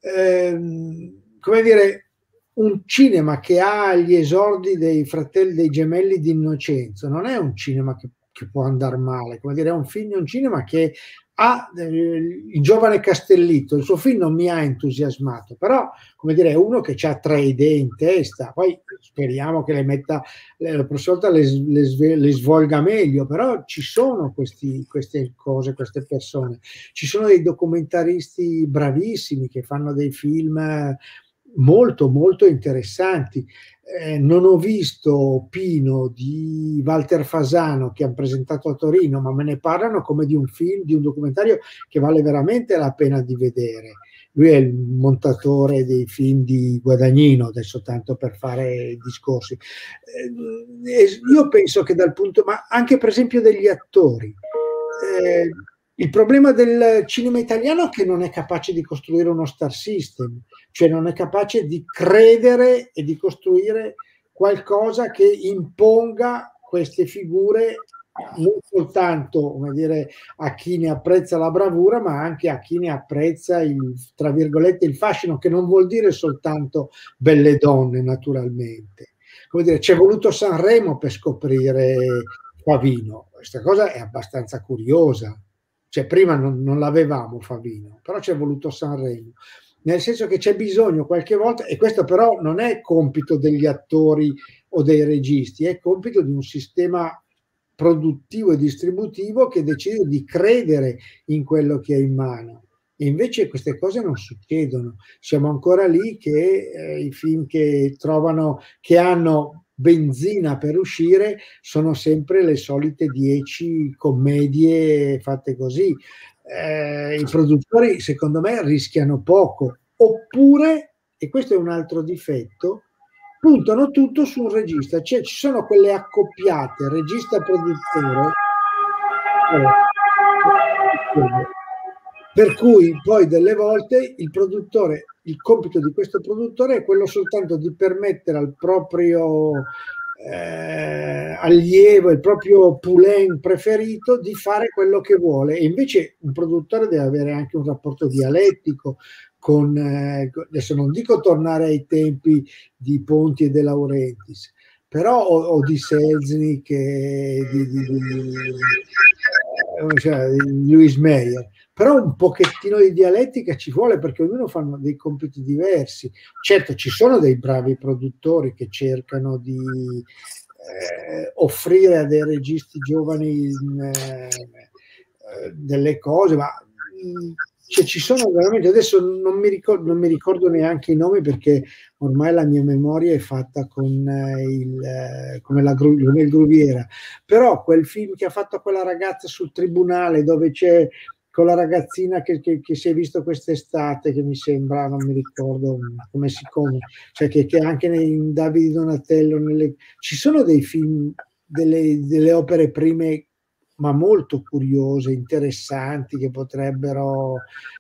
Ehm, come dire, un cinema che ha gli esordi dei fratelli, dei gemelli di Innocenzo, non è un cinema che che può andare male, come dire, è un film, un cinema che ha eh, il giovane Castellitto, il suo film non mi ha entusiasmato, però come dire è uno che ha tre idee in testa, poi speriamo che le metta, la prossima volta le, le, le svolga meglio, però ci sono questi, queste cose, queste persone, ci sono dei documentaristi bravissimi che fanno dei film molto molto interessanti. Eh, non ho visto Pino di Walter Fasano che hanno presentato a Torino, ma me ne parlano come di un film, di un documentario che vale veramente la pena di vedere. Lui è il montatore dei film di Guadagnino, adesso tanto per fare discorsi. Eh, io penso che dal punto, ma anche per esempio degli attori, eh, il problema del cinema italiano è che non è capace di costruire uno star system, cioè non è capace di credere e di costruire qualcosa che imponga queste figure non soltanto, come dire, a chi ne apprezza la bravura, ma anche a chi ne apprezza il, tra virgolette, il fascino, che non vuol dire soltanto belle donne, naturalmente. Come dire, c'è voluto Sanremo per scoprire Favino. Questa cosa è abbastanza curiosa. Cioè prima non, non l'avevamo Favino, però c'è voluto Sanremo, nel senso che c'è bisogno qualche volta, e questo però non è compito degli attori o dei registi, è compito di un sistema produttivo e distributivo che decide di credere in quello che è in mano, e invece queste cose non succedono. Siamo ancora lì che eh, i film che trovano, che hanno benzina per uscire, sono sempre le solite dieci commedie fatte così. Eh, i produttori secondo me rischiano poco, oppure, e questo è un altro difetto, puntano tutto su un regista, cioè ci sono quelle accoppiate regista produttore. Per cui poi delle volte il produttore, il compito di questo produttore è quello soltanto di permettere al proprio eh, allievo, il proprio poulain preferito di fare quello che vuole. E invece un produttore deve avere anche un rapporto dialettico con, eh, adesso non dico tornare ai tempi di Ponti e De Laurentiis, però o, o di Selznick e di, di, di, cioè, di Louis Meyer, però un pochettino di dialettica ci vuole, perché ognuno fa dei compiti diversi. Certo, ci sono dei bravi produttori che cercano di eh, offrire a dei registi giovani eh, delle cose, ma mh, cioè, ci sono veramente, adesso non mi, ricordo, non mi ricordo neanche i nomi, perché ormai la mia memoria è fatta con eh, il eh, come la Lionel Gruviera, però quel film che ha fatto quella ragazza sul tribunale, dove c'è con la ragazzina che, che, che si è visto quest'estate, che mi sembra, non mi ricordo come si come, cioè che, che anche in Davide Donatello nelle, ci sono dei film, delle, delle opere prime ma molto curiose, interessanti, che potrebbero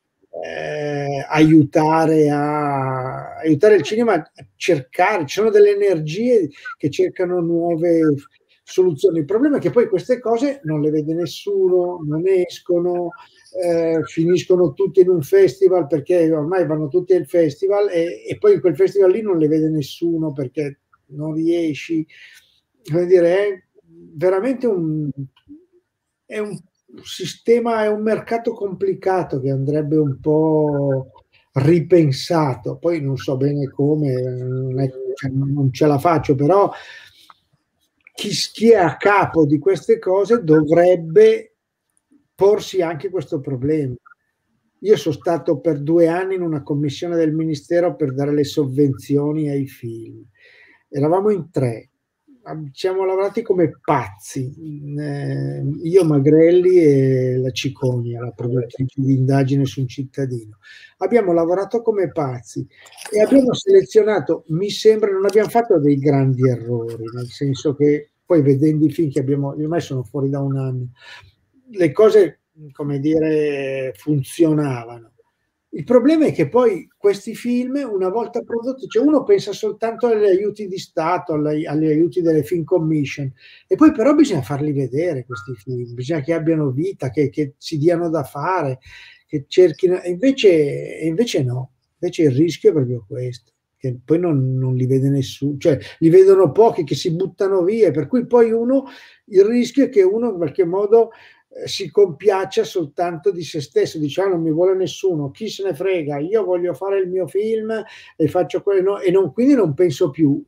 eh, aiutare a aiutare il cinema a cercare, ci sono delle energie che cercano nuove soluzioni. Il problema è che poi queste cose non le vede nessuno, non escono, eh, finiscono tutti in un festival, perché ormai vanno tutti al festival e, e poi in quel festival lì non le vede nessuno, perché non riesci, come dire, è veramente un è un sistema, è un mercato complicato che andrebbe un po' ripensato. Poi non so bene come, non, è, cioè, non ce la faccio, però chi, chi è a capo di queste cose dovrebbe porsi anche questo problema. Io sono stato per due anni in una commissione del Ministero per dare le sovvenzioni ai film. Eravamo in tre. Ci siamo lavorati come pazzi, eh, io, Magrelli e la Ciconia, la produttrice di Indagine su un cittadino. Abbiamo lavorato come pazzi e abbiamo selezionato, mi sembra, non abbiamo fatto dei grandi errori, nel senso che poi, vedendo i film che abbiamo, ormai sono fuori da un anno, le cose, come dire, funzionavano. Il problema è che poi questi film, una volta prodotti, cioè uno pensa soltanto agli aiuti di Stato, agli, agli aiuti delle film commission, e poi però bisogna farli vedere questi film, bisogna che abbiano vita, che, che si diano da fare, che cerchino, e invece, e invece no, invece il rischio è proprio questo, che poi non, non li vede nessuno, cioè li vedono pochi che si buttano via, per cui poi uno, il rischio è che uno in qualche modo si compiaccia soltanto di se stesso, dice ah, non mi vuole nessuno, chi se ne frega, io voglio fare il mio film e faccio quello, no, e non, quindi non penso più.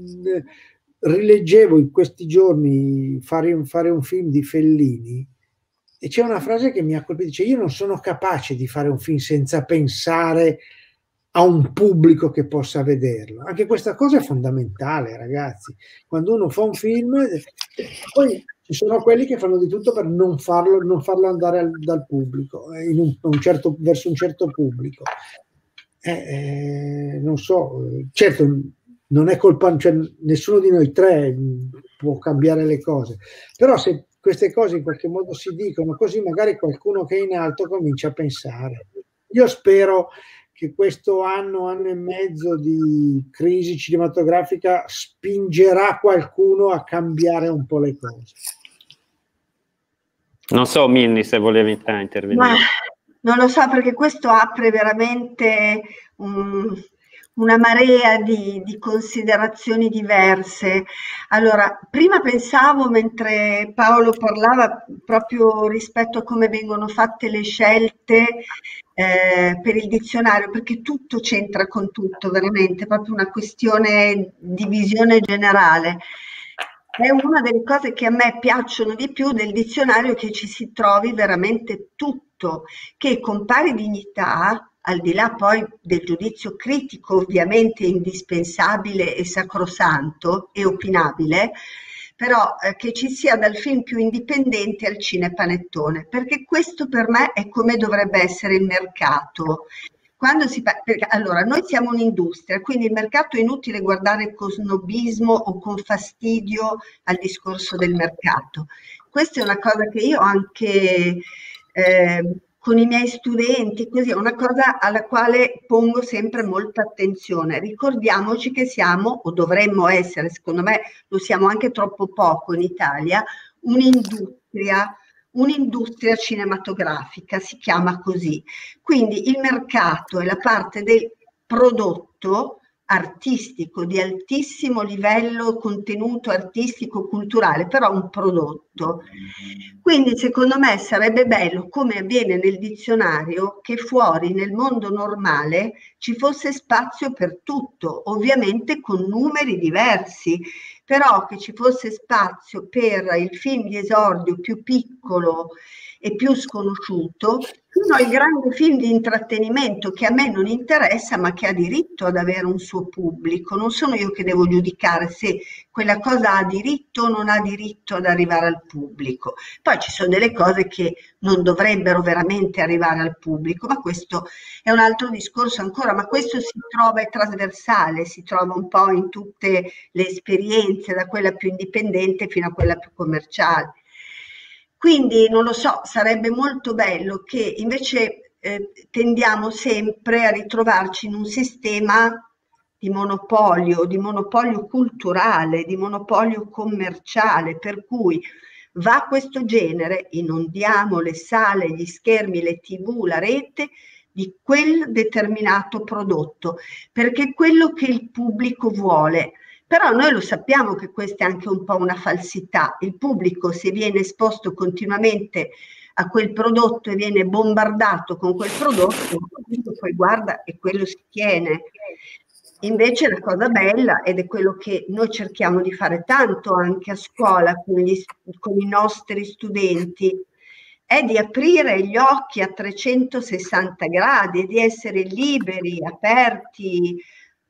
Rileggevo in questi giorni fare un, fare un film di Fellini e c'è una frase che mi ha colpito, dice io non sono capace di fare un film senza pensare a un pubblico che possa vederlo. Anche questa cosa è fondamentale, ragazzi. Quando uno fa un film, poi ci sono quelli che fanno di tutto per non farlo, non farlo andare al, dal pubblico, in un, un certo, verso un certo pubblico. Eh, eh, non so, certo, non è colpa, cioè, nessuno di noi tre può cambiare le cose, però se queste cose in qualche modo si dicono, così magari qualcuno che è in alto comincia a pensare. Io spero che questo anno, anno e mezzo di crisi cinematografica spingerà qualcuno a cambiare un po' le cose. Non so, Minni, se volevi intervenire. Ma non lo so, perché questo apre veramente un, una marea di, di considerazioni diverse. Allora, prima pensavo, mentre Paolo parlava, proprio rispetto a come vengono fatte le scelte eh, per il dizionario, perché tutto c'entra con tutto, veramente, proprio una questione di visione generale. È una delle cose che a me piacciono di più del dizionario, che ci si trovi veramente tutto, che con pari dignità, al di là poi del giudizio critico ovviamente indispensabile e sacrosanto e opinabile, però eh, che ci sia dal film più indipendente al cinepanettone, perché questo per me è come dovrebbe essere il mercato. Quando si pa- perché, allora, noi siamo un'industria, quindi il mercato è inutile guardare con snobismo o con fastidio al discorso del mercato. Questa è una cosa che io anche eh, con i miei studenti, così è una cosa alla quale pongo sempre molta attenzione. Ricordiamoci che siamo, o dovremmo essere, secondo me lo siamo anche troppo poco in Italia, un'industria, un'industria cinematografica, si chiama così. Quindi il mercato è la parte del prodotto artistico di altissimo livello, contenuto artistico, culturale, però un prodotto. Quindi secondo me sarebbe bello, come avviene nel dizionario, che fuori nel mondo normale ci fosse spazio per tutto, ovviamente con numeri diversi, però che ci fosse spazio per il film di esordio più piccolo e più sconosciuto, fino al grande film di intrattenimento che a me non interessa, ma che ha diritto ad avere un suo pubblico. Non sono io che devo giudicare se quella cosa ha diritto o non ha diritto ad arrivare al pubblico. Poi ci sono delle cose che non dovrebbero veramente arrivare al pubblico, ma questo è un altro discorso ancora, ma questo si trova, è trasversale, si trova un po' in tutte le esperienze, da quella più indipendente fino a quella più commerciale. Quindi non lo so, sarebbe molto bello che invece eh, tendiamo sempre a ritrovarci in un sistema di monopolio, di monopolio culturale, di monopolio commerciale, per cui va questo genere, inondiamo le sale, gli schermi, le tivù, la rete di quel determinato prodotto, perché è quello che il pubblico vuole. Però noi lo sappiamo che questa è anche un po' una falsità. Il pubblico, se viene esposto continuamente a quel prodotto e viene bombardato con quel prodotto, poi guarda e quello si tiene. Invece la cosa bella, ed è quello che noi cerchiamo di fare tanto anche a scuola con, gli, con i nostri studenti, è di aprire gli occhi a trecentosessanta gradi e di essere liberi, aperti,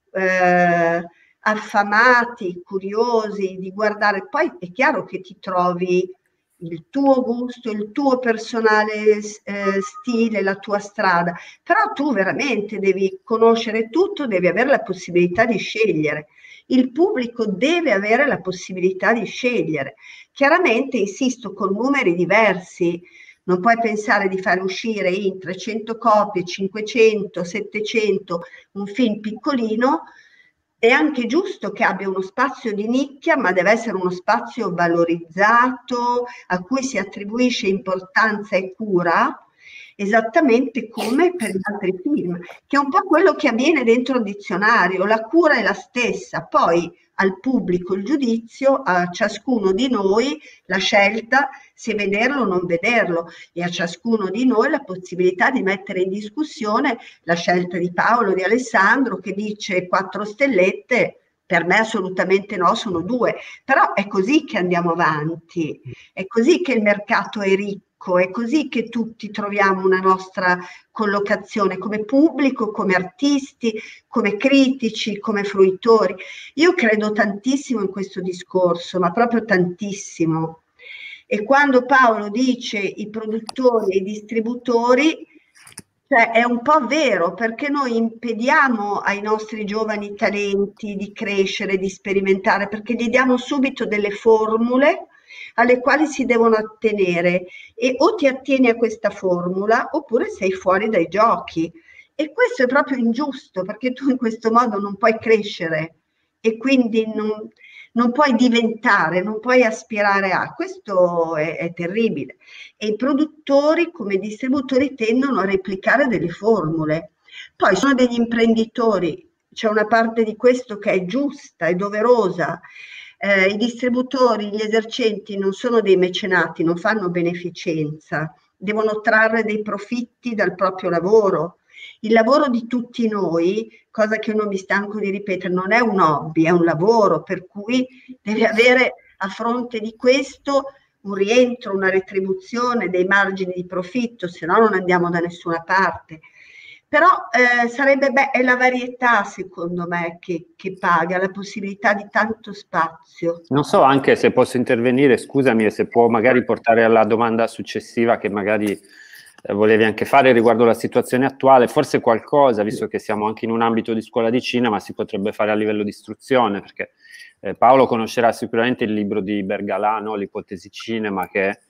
eh, affamati, curiosi, di guardare. Poi è chiaro che ti trovi il tuo gusto, il tuo personale eh, stile, la tua strada, però tu veramente devi conoscere tutto, devi avere la possibilità di scegliere. Il pubblico deve avere la possibilità di scegliere. Chiaramente, insisto, con numeri diversi. Non puoi pensare di far uscire in trecento copie, cinquecento, settecento, un film piccolino. È anche giusto che abbia uno spazio di nicchia, ma deve essere uno spazio valorizzato, a cui si attribuisce importanza e cura, esattamente come per gli altri film, che è un po' quello che avviene dentro il dizionario. La cura è la stessa, poi al pubblico il giudizio, a ciascuno di noi la scelta se vederlo o non vederlo, e a ciascuno di noi la possibilità di mettere in discussione la scelta di Paolo, di Alessandro, che dice quattro stellette. Per me assolutamente no, sono due, però è così che andiamo avanti, è così che il mercato è ricco, è così che tutti troviamo una nostra collocazione come pubblico, come artisti, come critici, come fruitori. Io credo tantissimo in questo discorso, ma proprio tantissimo. E quando Paolo dice i produttori e i distributori, cioè è un po' vero, perché noi impediamo ai nostri giovani talenti di crescere, di sperimentare, perché gli diamo subito delle formule alle quali si devono attenere, e o ti attieni a questa formula oppure sei fuori dai giochi, e questo è proprio ingiusto, perché tu in questo modo non puoi crescere e quindi non, non puoi diventare, non puoi aspirare a, questo è, è terribile. E i produttori come i distributori tendono a replicare delle formule. Poi sono degli imprenditori, c'è una parte di questo che è giusta, è doverosa. Eh, i distributori, gli esercenti non sono dei mecenati, non fanno beneficenza, devono trarre dei profitti dal proprio lavoro. Il lavoro di tutti noi, cosa che io non mi stanco di ripetere, non è un hobby, è un lavoro, per cui deve avere a fronte di questo un rientro, una retribuzione, dei margini di profitto, se no non andiamo da nessuna parte. Però eh, sarebbe beh, è la varietà, secondo me, che, che paga, la possibilità di tanto spazio. Non so anche se posso intervenire, scusami, e se può magari portare alla domanda successiva che magari eh, volevi anche fare riguardo la situazione attuale. Forse qualcosa, visto che siamo anche in un ambito di scuola di cinema, si potrebbe fare a livello di istruzione, perché eh, Paolo conoscerà sicuramente il libro di Bergalà, no? L'ipotesi cinema, che è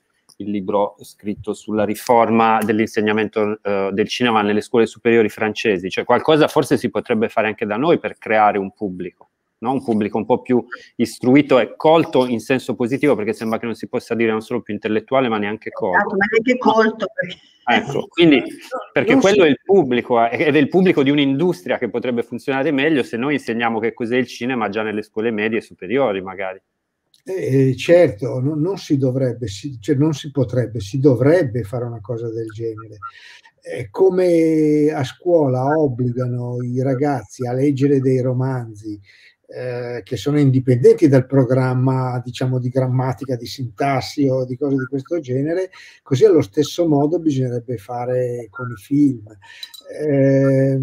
il libro scritto sulla riforma dell'insegnamento eh, del cinema nelle scuole superiori francesi, cioè qualcosa forse si potrebbe fare anche da noi per creare un pubblico, no? Un pubblico un po' più istruito e colto in senso positivo, perché sembra che non si possa dire non solo più intellettuale ma neanche colto. Esatto, ma neanche colto. Perché... Ecco, quindi perché quello è il pubblico, ed è il pubblico di un'industria che potrebbe funzionare meglio se noi insegniamo che cos'è il cinema già nelle scuole medie e superiori magari. Eh, certo, non, non si dovrebbe, si, cioè non si potrebbe, si dovrebbe fare una cosa del genere. Eh, come a scuola obbligano i ragazzi a leggere dei romanzi eh, che sono indipendenti dal programma, diciamo, di grammatica, di sintassi o di cose di questo genere, così allo stesso modo bisognerebbe fare con i film. Eh,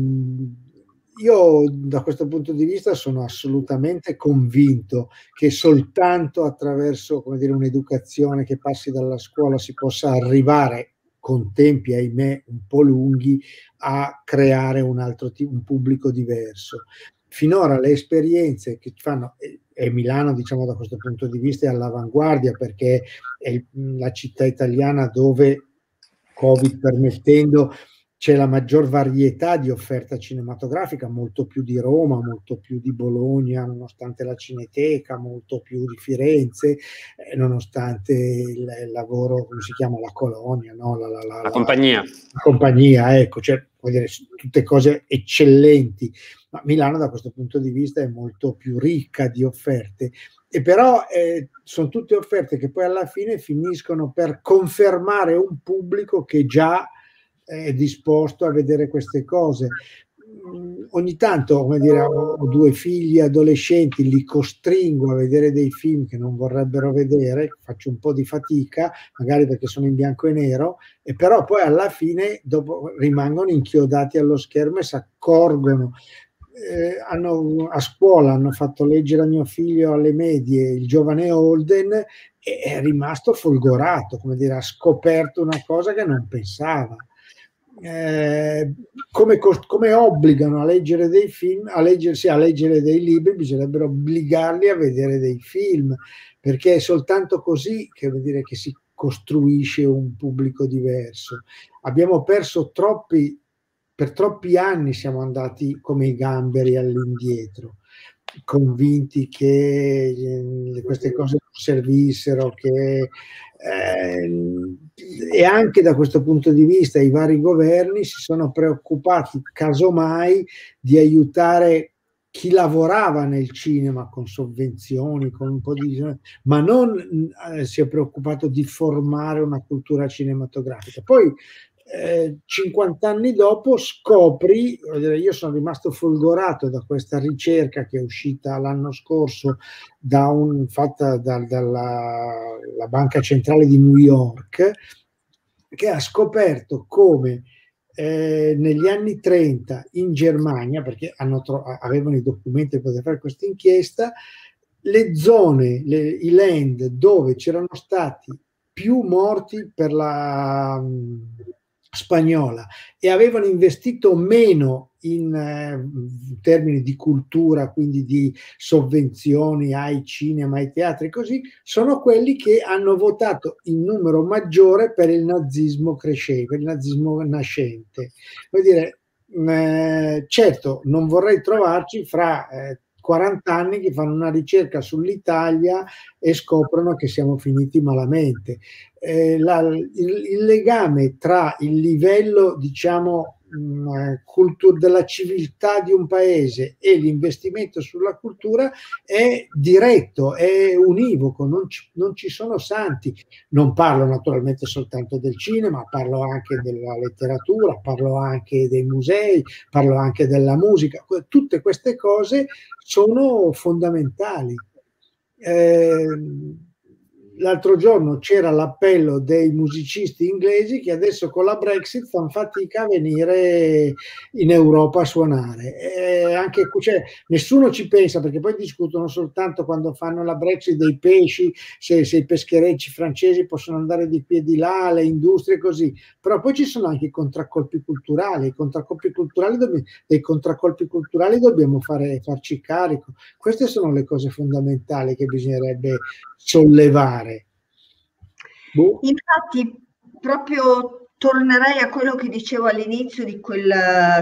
Io da questo punto di vista sono assolutamente convinto che soltanto attraverso, come dire, un'educazione che passi dalla scuola si possa arrivare, con tempi ahimè un po' lunghi, a creare un altro tipo, un pubblico diverso. Finora le esperienze che fanno, e Milano, diciamo, da questo punto di vista è all'avanguardia, perché è la città italiana dove, Covid permettendo, c'è la maggior varietà di offerta cinematografica, molto più di Roma, molto più di Bologna, nonostante la Cineteca, molto più di Firenze, eh, nonostante il, il lavoro, come si chiama, la colonia, no? la, la, la, la compagnia. La compagnia, ecco, cioè, vuol dire, tutte cose eccellenti. Ma Milano da questo punto di vista è molto più ricca di offerte. E però eh, sono tutte offerte che poi alla fine finiscono per confermare un pubblico che già è disposto a vedere queste cose. Ogni tanto, come dire, ho due figli adolescenti, li costringo a vedere dei film che non vorrebbero vedere, faccio un po' di fatica, magari perché sono in bianco e nero, e però poi alla fine dopo rimangono inchiodati allo schermo e si accorgono. Eh, hanno, a scuola hanno fatto leggere a mio figlio alle medie Il giovane Holden e è rimasto folgorato, come dire, ha scoperto una cosa che non pensava. Eh, come, come obbligano a leggere dei film, a leggersi, a leggere dei libri, bisognerebbe obbligarli a vedere dei film, perché è soltanto così che vuol dire che si costruisce un pubblico diverso. Abbiamo perso troppi, per troppi anni siamo andati come i gamberi all'indietro, convinti che eh, queste cose non servissero, che eh, e anche da questo punto di vista i vari governi si sono preoccupati casomai di aiutare chi lavorava nel cinema con sovvenzioni, con un po' di, ma non eh, si è preoccupato di formare una cultura cinematografica. Poi Eh, cinquanta anni dopo scopri, io sono rimasto folgorato da questa ricerca che è uscita l'anno scorso da un, fatta da, dalla la Banca Centrale di New York, che ha scoperto come eh, negli anni trenta in Germania, perché hanno tro- avevano i documenti per poter fare questa inchiesta, le zone, le, i land dove c'erano stati più morti per la spagnola e avevano investito meno in eh, termini di cultura, quindi di sovvenzioni ai cinema, ai teatri, così, sono quelli che hanno votato in numero maggiore per il nazismo crescente, per il nazismo nascente. Vuol dire, eh, certo, non vorrei trovarci fra eh, quaranta anni che fanno una ricerca sull'Italia e scoprono che siamo finiti malamente. Eh, la, il, il legame tra il livello, diciamo, mh, cultur- della civiltà di un paese e l'investimento sulla cultura è diretto, è univoco, non ci, non ci sono santi. Non parlo naturalmente soltanto del cinema, parlo anche della letteratura, parlo anche dei musei, parlo anche della musica. Tutte queste cose sono fondamentali. Eh, l'altro giorno c'era l'appello dei musicisti inglesi che adesso con la Brexit fanno fatica a venire in Europa a suonare. E anche, cioè, nessuno ci pensa, perché poi discutono soltanto quando fanno la Brexit dei pesci, se, se i pescherecci francesi possono andare di qui e di là, le industrie così. Però poi ci sono anche i contraccolpi culturali. I contraccolpi culturali dobbiamo, dei contraccolpi culturali dobbiamo fare, farci carico. Queste sono le cose fondamentali che bisognerebbe sollevare. Boh. Infatti, proprio tornerei a quello che dicevo all'inizio di quel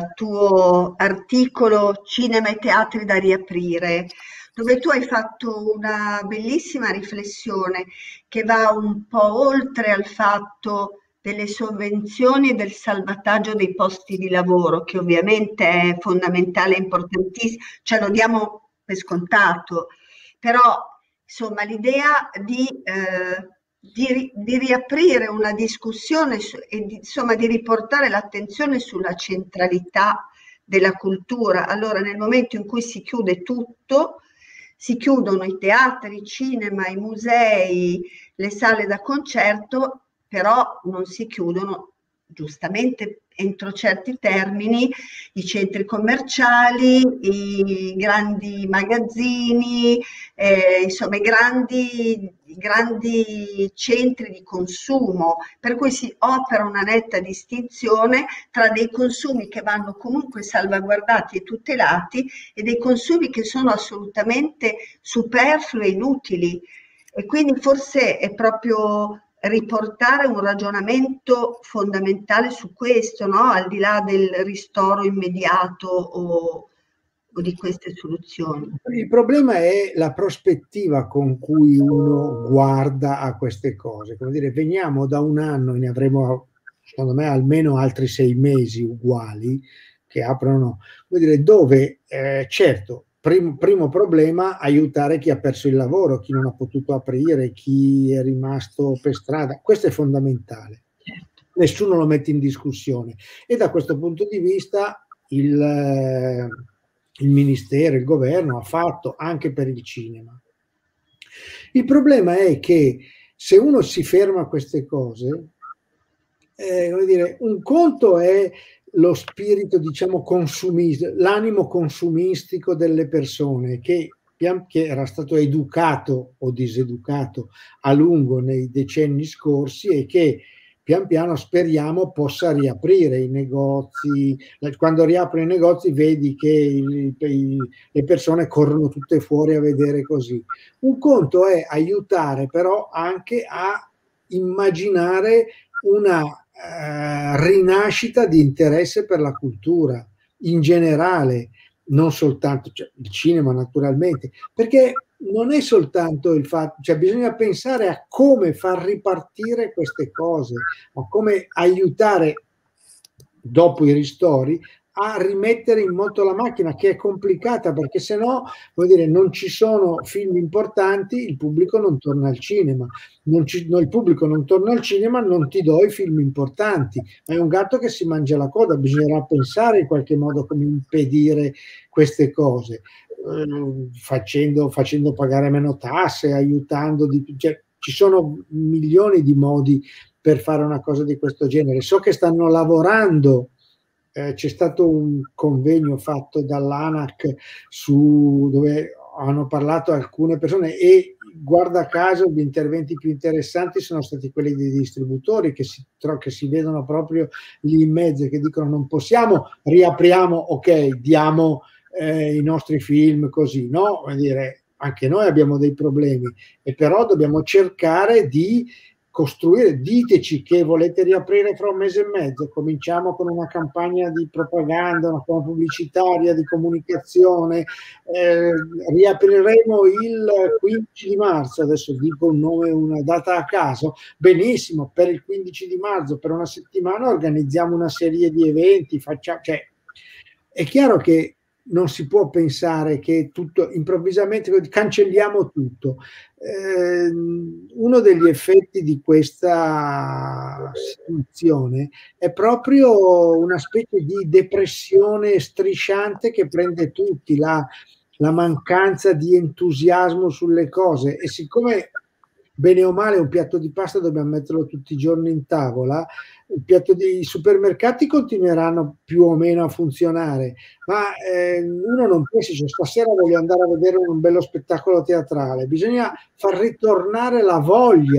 tuo articolo Cinema e teatri da riaprire, dove tu hai fatto una bellissima riflessione che va un po' oltre al fatto delle sovvenzioni e del salvataggio dei posti di lavoro, che ovviamente è fondamentale e importantissimo, cioè lo diamo per scontato, però insomma l'idea di, eh, di, di riaprire una discussione su, e di, insomma di riportare l'attenzione sulla centralità della cultura. Allora nel momento in cui si chiude tutto, si chiudono i teatri, i cinema, i musei, le sale da concerto, però non si chiudono, giustamente entro certi termini, i centri commerciali, i grandi magazzini, eh, insomma i grandi, i grandi centri di consumo, per cui si opera una netta distinzione tra dei consumi che vanno comunque salvaguardati e tutelati e dei consumi che sono assolutamente superflui e inutili. E quindi forse è proprio riportare un ragionamento fondamentale su questo, no? Al di là del ristoro immediato o, o di queste soluzioni. Il problema è la prospettiva con cui uno guarda a queste cose. Come dire, veniamo da un anno e ne avremo, secondo me, almeno altri sei mesi uguali che aprono, come dire, dove eh, certo, primo, primo problema, aiutare chi ha perso il lavoro, chi non ha potuto aprire, chi è rimasto per strada. Questo è fondamentale. Certo. Nessuno lo mette in discussione. E da questo punto di vista il, eh, il Ministero, il governo ha fatto anche per il cinema. Il problema è che se uno si ferma a queste cose, eh, come dire, un conto è lo spirito, diciamo, consumistico, l'animo consumistico delle persone che, che era stato educato o diseducato a lungo nei decenni scorsi e che pian piano speriamo possa riaprire i negozi. Quando riaprono i negozi vedi che i, i, le persone corrono tutte fuori a vedere così. Un conto è aiutare però anche a immaginare una Uh, rinascita di interesse per la cultura in generale, non soltanto, cioè, il cinema naturalmente, perché non è soltanto il fatto, cioè bisogna pensare a come far ripartire queste cose, a come aiutare dopo i ristori a rimettere in moto la macchina, che è complicata perché se no, vuol dire, non ci sono film importanti, il pubblico non torna al cinema, non ci, no, il pubblico non torna al cinema, non ti do i film importanti, ma è un gatto che si mangia la coda, bisognerà pensare in qualche modo come impedire queste cose, eh, facendo, facendo pagare meno tasse, aiutando, di, cioè, ci sono milioni di modi per fare una cosa di questo genere. So che stanno lavorando. Eh, c'è stato un convegno fatto dall'ANAC su, dove hanno parlato alcune persone e guarda caso gli interventi più interessanti sono stati quelli dei distributori che si, che si vedono proprio lì in mezzo e che dicono non possiamo, riapriamo, ok, diamo eh, i nostri film così, no? Vuol dire, anche noi abbiamo dei problemi e però dobbiamo cercare di costruire, diteci che volete riaprire fra un mese e mezzo, cominciamo con una campagna di propaganda, una campagna pubblicitaria, di comunicazione, eh, riapriremo il quindici di marzo, adesso dico un nome, una data a caso, benissimo, per il quindici di marzo, per una settimana organizziamo una serie di eventi, facciamo, cioè, è chiaro che non si può pensare che tutto improvvisamente cancelliamo tutto. Eh, uno degli effetti di questa situazione è proprio una specie di depressione strisciante che prende tutti, la, la mancanza di entusiasmo sulle cose e siccome bene o male un piatto di pasta dobbiamo metterlo tutti i giorni in tavola, il piatto dei supermercati continueranno più o meno a funzionare, ma eh, uno non pensa, cioè, stasera voglio andare a vedere un bello spettacolo teatrale, bisogna far ritornare la voglia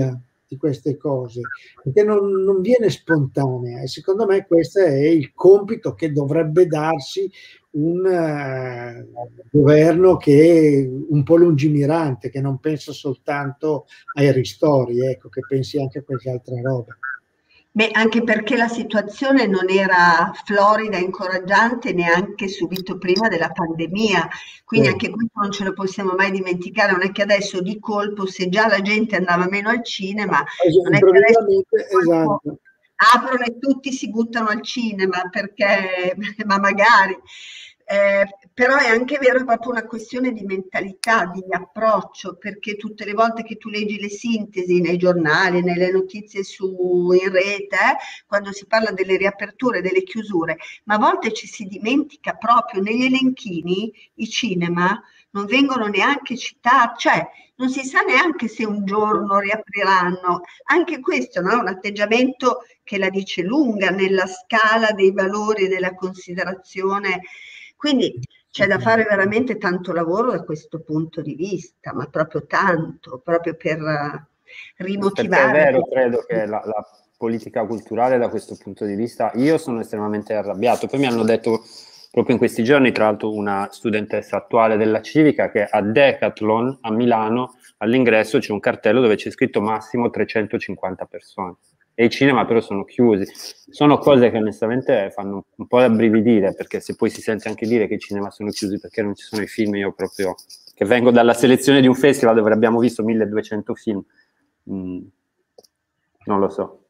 di queste cose, perché non, non viene spontanea, e secondo me questo è il compito che dovrebbe darsi un uh, governo che è un po' lungimirante, che non pensa soltanto ai ristori, ecco, che pensi anche a qualche altra roba. Beh, anche perché la situazione non era florida e incoraggiante neanche subito prima della pandemia, quindi Sì. anche questo non ce lo possiamo mai dimenticare, non è che adesso di colpo, se già la gente andava meno al cinema, non è che adesso di colpo esatto. aprono e tutti si buttano al cinema, perché, ma magari... Eh, però è anche vero, è proprio una questione di mentalità, di approccio, perché tutte le volte che tu leggi le sintesi nei giornali, nelle notizie su, in rete, eh, quando si parla delle riaperture, delle chiusure, ma a volte ci si dimentica proprio negli elenchini, i cinema non vengono neanche citati, cioè non si sa neanche se un giorno riapriranno. Anche questo, no? È un atteggiamento che la dice lunga nella scala dei valori e della considerazione. Quindi c'è da fare veramente tanto lavoro da questo punto di vista, ma proprio tanto, proprio per rimotivare. Perché è vero, credo che la, la politica culturale da questo punto di vista, io sono estremamente arrabbiato. Poi mi hanno detto proprio in questi giorni, tra l'altro una studentessa attuale della Civica, che a Decathlon a Milano all'ingresso c'è un cartello dove c'è scritto massimo trecentocinquanta persone. E i cinema però sono chiusi. Sono cose che onestamente fanno un po' rabbrividire, perché se poi si sente anche dire che i cinema sono chiusi perché non ci sono i film, io proprio, che vengo dalla selezione di un festival dove abbiamo visto milleduecento film, mm, non lo so.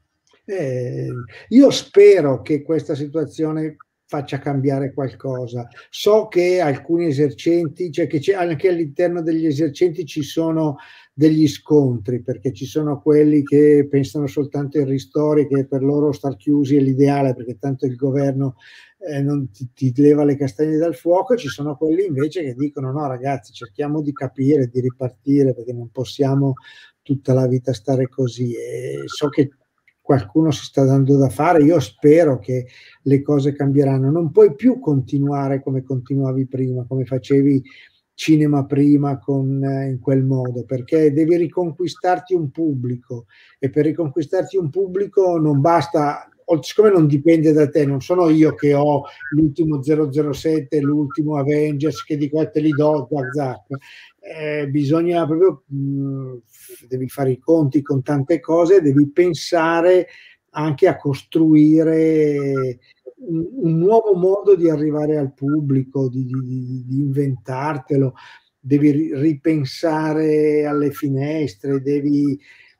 Eh, io spero che questa situazione faccia cambiare qualcosa. So che alcuni esercenti, cioè che c'è anche all'interno degli esercenti ci sono degli scontri, perché ci sono quelli che pensano soltanto ai ristori, che per loro star chiusi è l'ideale, perché tanto il governo eh, non ti, ti leva le castagne dal fuoco, e ci sono quelli invece che dicono no ragazzi, cerchiamo di capire, di ripartire, perché non possiamo tutta la vita stare così. E so che qualcuno si sta dando da fare, io spero che le cose cambieranno. Non puoi più continuare come continuavi prima, come facevi cinema prima con, eh, in quel modo, perché devi riconquistarti un pubblico, e per riconquistarti un pubblico non basta, siccome non dipende da te, non sono io che ho l'ultimo zero zero sette, l'ultimo Avengers che dico eh, te li do, zac, zac. Eh, bisogna proprio, mh, devi fare i conti con tante cose, devi pensare anche a costruire un, un nuovo modo di arrivare al pubblico, di, di, di inventartelo, devi ripensare alle finestre, devi...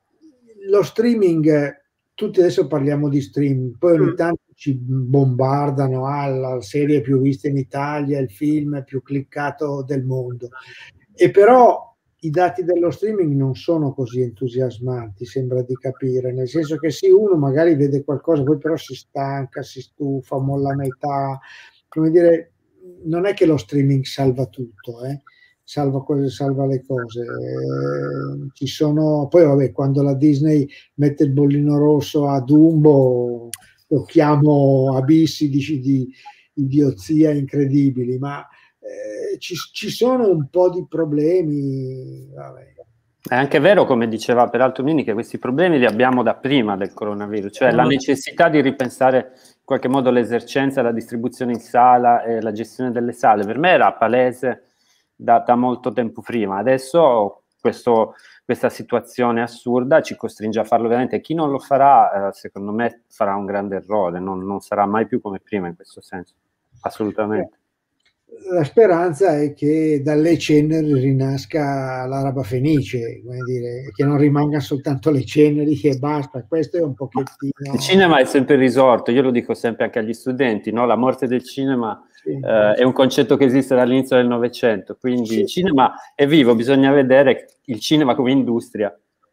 Lo streaming, tutti adesso parliamo di streaming, poi ogni tanto ci bombardano alla ah, serie più vista in Italia, il film più cliccato del mondo. E però i dati dello streaming non sono così entusiasmanti, sembra di capire, nel senso che sì, uno magari vede qualcosa, poi però si stanca, si stufa, molla a metà, come dire, non è che lo streaming salva tutto, eh? salva cose, salva le cose. Eh, ci sono, poi vabbè, quando la Disney mette il bollino rosso a Dumbo, tocchiamo abissi di, di idiozia incredibili, ma Eh, ci, ci sono un po' di problemi. Vabbè. È anche vero, come diceva peraltro Mini, che questi problemi li abbiamo da prima del coronavirus, cioè la necessità di ripensare in qualche modo l'esercenza, la distribuzione in sala e la gestione delle sale. Per me era palese da, da molto tempo prima. Adesso questo, questa situazione assurda ci costringe a farlo veramente. Chi non lo farà, eh, secondo me, farà un grande errore, non, non sarà mai più come prima in questo senso, assolutamente. La speranza è che dalle ceneri rinasca l'araba fenice, come dire, che non rimanga soltanto le ceneri e basta. Questo è un pochettino... Il cinema è sempre il risorto, io lo dico sempre anche agli studenti, no? La morte del cinema sì. eh, è un concetto che esiste dall'inizio del Novecento, quindi sì. Il cinema è vivo, bisogna vedere il cinema come industria.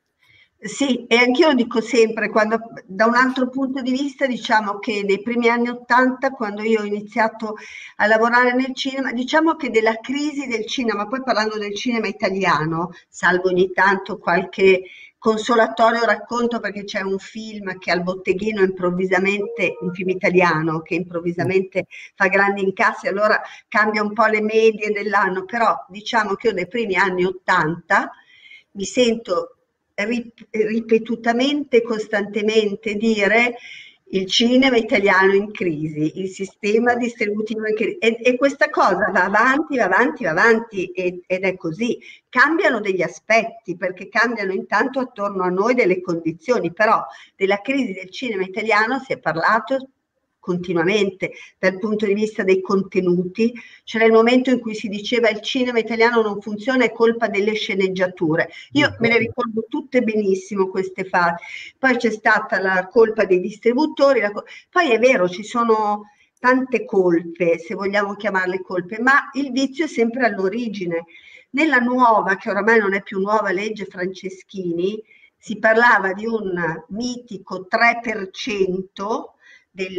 Sì, e anch'io lo dico sempre, quando, da un altro punto di vista, diciamo che nei primi anni Ottanta, quando io ho iniziato a lavorare nel cinema, diciamo che della crisi del cinema, poi parlando del cinema italiano, salvo ogni tanto qualche consolatorio racconto, perché c'è un film che al botteghino improvvisamente, un film italiano, che improvvisamente fa grandi incassi, allora cambia un po' le medie dell'anno, però diciamo che io nei primi anni Ottanta mi sento rip- ripetutamente, costantemente dire il cinema italiano in crisi, il sistema distributivo in crisi, e, e questa cosa va avanti, va avanti, va avanti, e, ed è così. Cambiano degli aspetti, perché cambiano intanto attorno a noi delle condizioni, però della crisi del cinema italiano si è parlato continuamente dal punto di vista dei contenuti. C'era il momento in cui si diceva il cinema italiano non funziona, è colpa delle sceneggiature. Io me le ricordo tutte benissimo queste fasi. Poi c'è stata la colpa dei distributori, la... poi è vero, ci sono tante colpe, se vogliamo chiamarle colpe, ma il vizio è sempre all'origine. Nella nuova, che oramai non è più nuova, legge Franceschini, si parlava di un mitico tre per cento del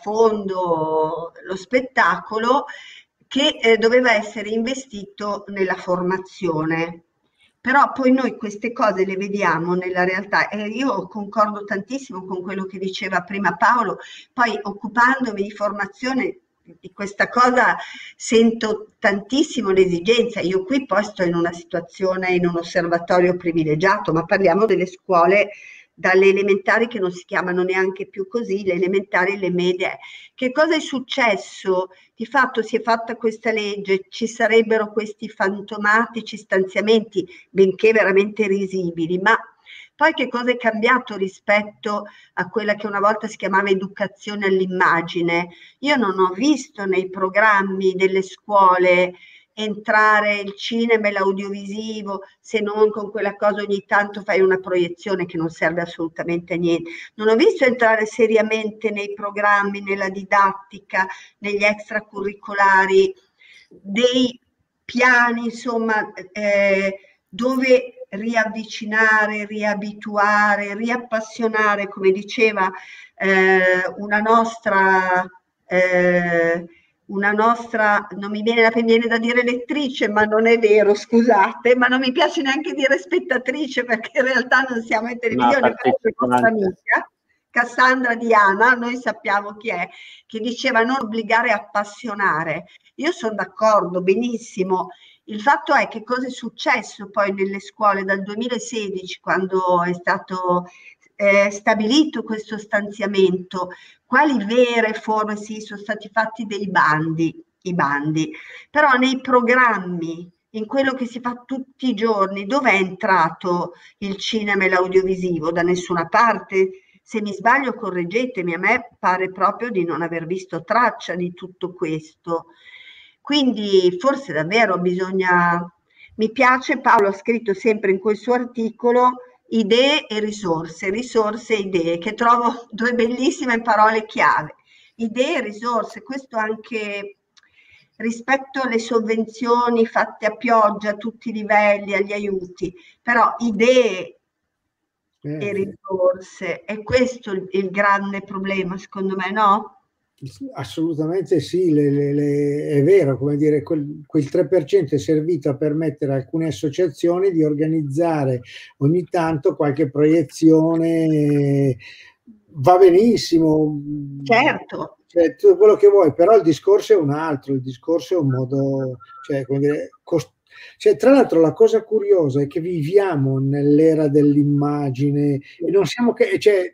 fondo, lo spettacolo, che eh, doveva essere investito nella formazione. Però poi noi queste cose le vediamo nella realtà, e io concordo tantissimo con quello che diceva prima Paolo. Poi, occupandomi di formazione, di questa cosa sento tantissimo l'esigenza. Io qui poi sto in una situazione, in un osservatorio privilegiato, ma parliamo delle scuole dalle elementari, che non si chiamano neanche più così, le elementari e le medie. Che cosa è successo? Di fatto si è fatta questa legge, ci sarebbero questi fantomatici stanziamenti, benché veramente risibili, ma poi che cosa è cambiato rispetto a quella che una volta si chiamava educazione all'immagine? Io non ho visto nei programmi delle scuole entrare il cinema e l'audiovisivo, se non con quella cosa ogni tanto fai una proiezione che non serve assolutamente a niente. Non ho visto entrare seriamente nei programmi, nella didattica, negli extracurricolari, dei piani, insomma, eh, dove riavvicinare, riabituare, riappassionare, come diceva eh, una nostra... Eh, una nostra, non mi viene, mi viene da dire lettrice, ma non è vero, scusate, ma non mi piace neanche dire spettatrice, perché in realtà non siamo in televisione, no, però è nostra amica, Cassandra Diana, noi sappiamo chi è, che diceva non obbligare a appassionare. Io sono d'accordo, benissimo. Il fatto è che cosa è successo poi nelle scuole dal duemilasedici, quando è stato eh, stabilito questo stanziamento. Quali vere forme? Sì, sono stati fatti dei bandi, i bandi, però nei programmi, in quello che si fa tutti i giorni, dove è entrato il cinema e l'audiovisivo? Da nessuna parte. Se mi sbaglio correggetemi, a me pare proprio di non aver visto traccia di tutto questo. Quindi forse davvero bisogna... Mi piace, Paolo ha scritto sempre in quel suo articolo, idee e risorse, risorse e idee, che trovo due bellissime parole chiave. Idee e risorse, questo anche rispetto alle sovvenzioni fatte a pioggia a tutti i livelli, agli aiuti, però idee eh. e risorse, è questo il, il grande problema, secondo me, no? Assolutamente sì, le, le, le, è vero, come dire, quel, quel tre per cento è servito a permettere a alcune associazioni di organizzare ogni tanto qualche proiezione, va benissimo, certo, cioè, tutto quello che vuoi, però il discorso è un altro, il discorso è un modo, cioè, come dire, cost- cioè, tra l'altro la cosa curiosa è che viviamo nell'era dell'immagine e non siamo che, cioè,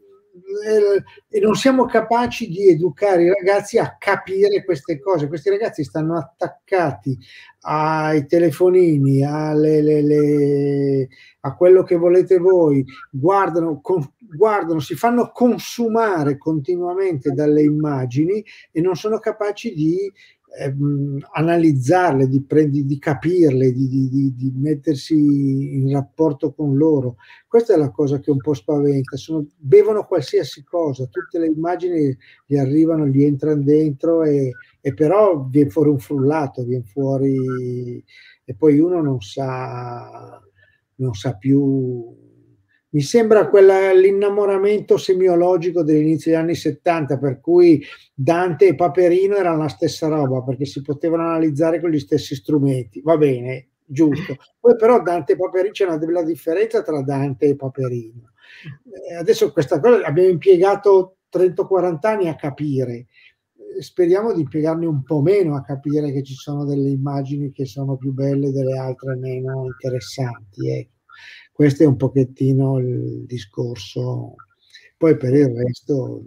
e non siamo capaci di educare i ragazzi a capire queste cose. Questi ragazzi stanno attaccati ai telefonini, alle, le, le, a quello che volete voi, guardano, con, guardano, si fanno consumare continuamente dalle immagini e non sono capaci di ehm, analizzarle, di, prendi, di capirle, di, di, di mettersi in rapporto con loro. Questa è la cosa che un po' spaventa. Sono, bevono qualsiasi cosa, tutte le immagini gli arrivano, gli entrano dentro e, e però viene fuori un frullato, viene fuori e poi uno non sa, non sa più. Mi sembra quella, l'innamoramento semiologico dell'inizio degli anni settanta, per cui Dante e Paperino erano la stessa roba, perché si potevano analizzare con gli stessi strumenti. Va bene, giusto. Poi però Dante e Paperino, c'è una bella differenza tra Dante e Paperino. Adesso questa cosa abbiamo impiegato trenta quaranta anni a capire. Speriamo di impiegarne un po' meno a capire che ci sono delle immagini che sono più belle, delle altre meno interessanti, ecco. Questo è un pochettino il discorso, poi per il resto...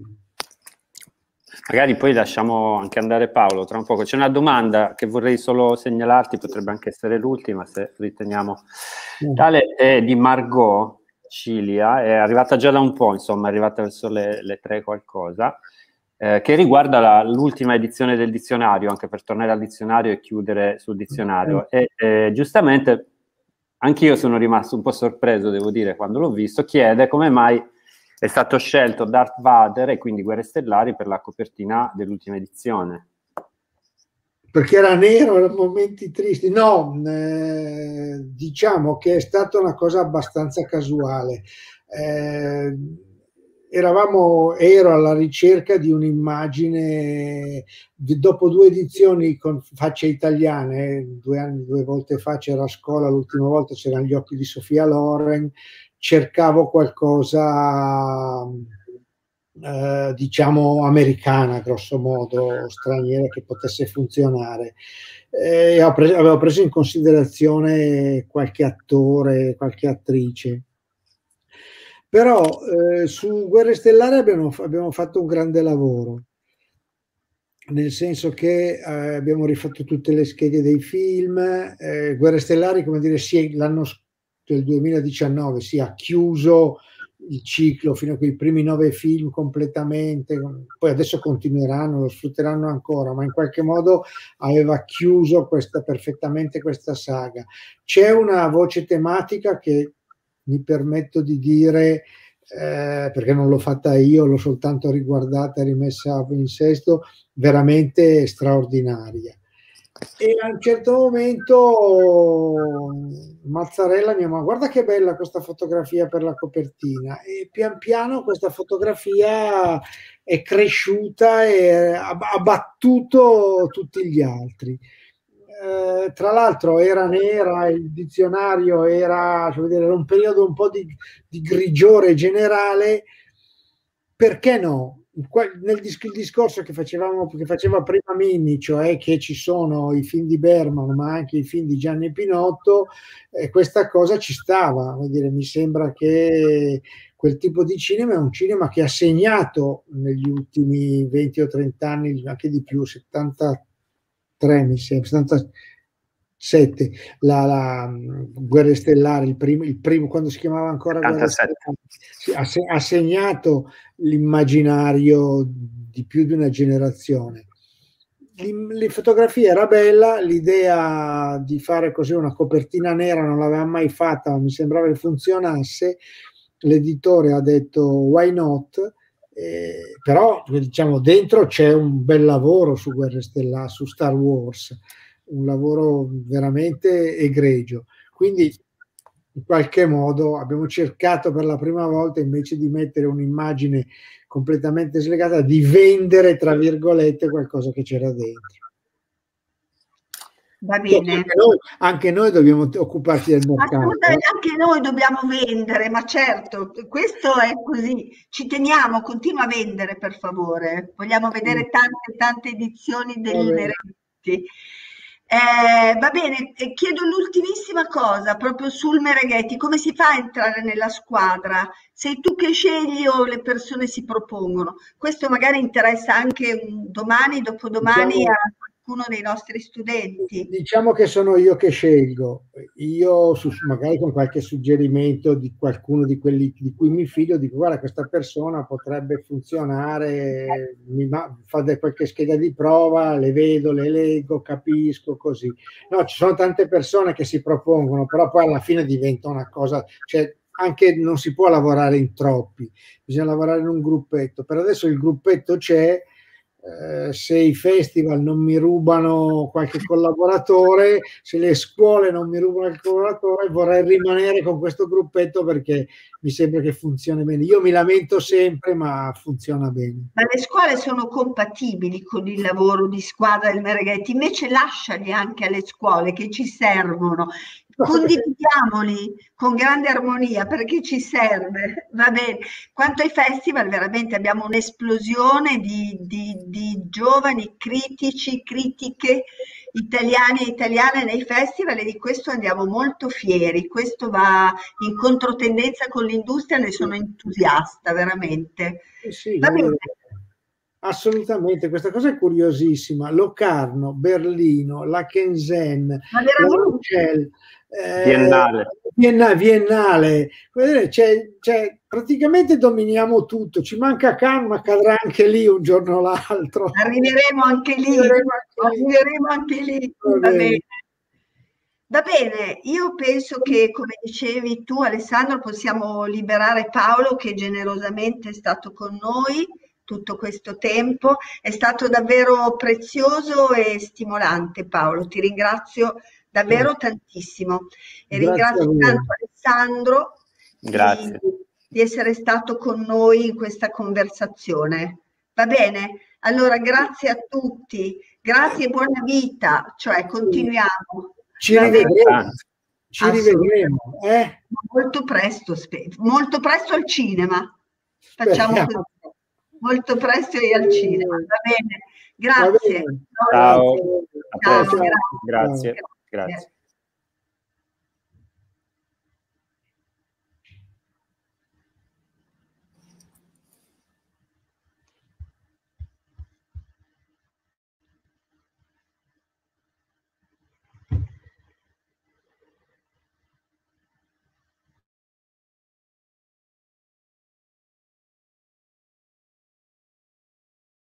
Magari poi lasciamo anche andare Paolo tra un poco. C'è una domanda che vorrei solo segnalarti, potrebbe anche essere l'ultima se riteniamo tale, è di Margot Cilia, è arrivata già da un po', insomma, è arrivata verso le, le tre qualcosa, eh, che riguarda l'ultima edizione del dizionario, anche per tornare al dizionario e chiudere sul dizionario. E eh, giustamente anch'io sono rimasto un po' sorpreso, devo dire, quando l'ho visto, chiede come mai è stato scelto Darth Vader e quindi Guerre Stellari per la copertina dell'ultima edizione. Perché era nero, erano momenti tristi. No, eh, diciamo che è stata una cosa abbastanza casuale. Eh, eravamo, ero alla ricerca di un'immagine, dopo due edizioni con facce italiane, due anni, due volte fa c'era a scuola, l'ultima volta c'erano gli occhi di Sofia Loren, cercavo qualcosa eh, diciamo americana, grosso modo, straniera, che potesse funzionare. Eh, ho preso, avevo preso in considerazione qualche attore, qualche attrice. Però eh, su Guerre Stellari abbiamo, abbiamo fatto un grande lavoro, nel senso che eh, abbiamo rifatto tutte le schede dei film. eh, Guerre Stellari, come dire, sì, l'anno del duemiladiciannove si è chiuso il ciclo fino a quei primi nove film completamente, poi adesso continueranno, lo sfrutteranno ancora, ma in qualche modo aveva chiuso questa, perfettamente questa saga. C'è una voce tematica che mi permetto di dire, eh, perché non l'ho fatta io, l'ho soltanto riguardata e rimessa in sesto, veramente straordinaria. E a un certo momento Mazzarella mi ha, guarda che bella questa fotografia per la copertina, e pian piano questa fotografia è cresciuta e ha, ha battuto tutti gli altri. Eh, tra l'altro era nera, il dizionario era, cioè, era un periodo un po' di, di grigiore generale, perché no? Nel dis- il discorso che facevamo, che faceva prima Minni, cioè che ci sono i film di Berman ma anche i film di Gianni Pinotto, eh, questa cosa ci stava, vuol dire, mi sembra che quel tipo di cinema è un cinema che ha segnato negli ultimi venti o trenta anni, anche di più, settantatré mi sembra, settantasette, la, la Guerre Stellari, il primo, il primo, quando si chiamava ancora Guerre Stellari, ha, ha segnato l'immaginario di più di una generazione. Le fotografie era bella, l'idea di fare così una copertina nera non l'aveva mai fatta, ma mi sembrava che funzionasse. L'editore ha detto why not, eh, però diciamo dentro c'è un bel lavoro su Guerre Stellari, su Star Wars, un lavoro veramente egregio, quindi in qualche modo abbiamo cercato per la prima volta, invece di mettere un'immagine completamente slegata, di vendere tra virgolette qualcosa che c'era dentro. Va bene. Anche noi, anche noi dobbiamo occuparci del mercato. Assolutamente, anche noi dobbiamo vendere, ma certo, questo è così. Ci teniamo, continua a vendere, per favore. Vogliamo vedere tante, tante edizioni dei Mereghetti. Eh, va bene, eh, chiedo l'ultimissima cosa proprio sul Mereghetti: come si fa a entrare nella squadra? Sei tu che scegli o le persone si propongono? Questo magari interessa anche um, domani, dopodomani, diciamo, a qualcuno dei nostri studenti. Diciamo che sono io che scelgo, io su, magari con qualche suggerimento di qualcuno di quelli di cui mi fido, dico guarda, questa persona potrebbe funzionare, mi fa qualche scheda di prova, le vedo, le leggo, capisco, così. No, ci sono tante persone che si propongono, però poi alla fine diventa una cosa, cioè anche non si può lavorare in troppi, bisogna lavorare in un gruppetto. Per adesso il gruppetto c'è. Eh, se i festival non mi rubano qualche collaboratore, se le scuole non mi rubano qualche collaboratore, vorrei rimanere con questo gruppetto perché mi sembra che funzioni bene. Io mi lamento sempre, ma funziona bene. Ma le scuole sono compatibili con il lavoro di squadra del Mereghetti, invece lasciali anche alle scuole che ci servono. condividiamoli con grande armonia perché ci serve, va bene. Quanto ai festival, veramente abbiamo un'esplosione di, di, di giovani critici, critiche italiani e italiane nei festival e di questo andiamo molto fieri. Questo va in controtendenza con l'industria, ne sono entusiasta, veramente. Sì, sì, Va bene. assolutamente, questa cosa è curiosissima. Locarno, Berlino, la Kensen, Ma la veramente? Rochelle, eh, Biennale. Biennale, Biennale. Cioè, cioè, praticamente dominiamo tutto, ci manca Cannes, ma cadrà anche lì un giorno o l'altro. Arriveremo anche lì, Arriveremo anche lì. arriveremo anche lì. Va Va bene. bene. Va bene, io penso che, come dicevi tu, Alessandro, possiamo liberare Paolo che generosamente è stato con noi tutto questo tempo. È stato davvero prezioso e stimolante, Paolo. Ti ringrazio davvero tantissimo e Grazie a ringrazio voi. tanto Alessandro di, Grazie. di essere stato con noi in questa conversazione. Va bene? Allora, grazie a tutti, grazie e buona vita, cioè continuiamo. Ci Va bene? rivedremo, ci rivedremo, eh? Molto presto, spe- molto presto al cinema. Facciamo Speriamo. così. Molto presto e al cinema. Va bene. Va Grazie. bene. Ciao. Ciao, A presto. grazie. Grazie. Grazie.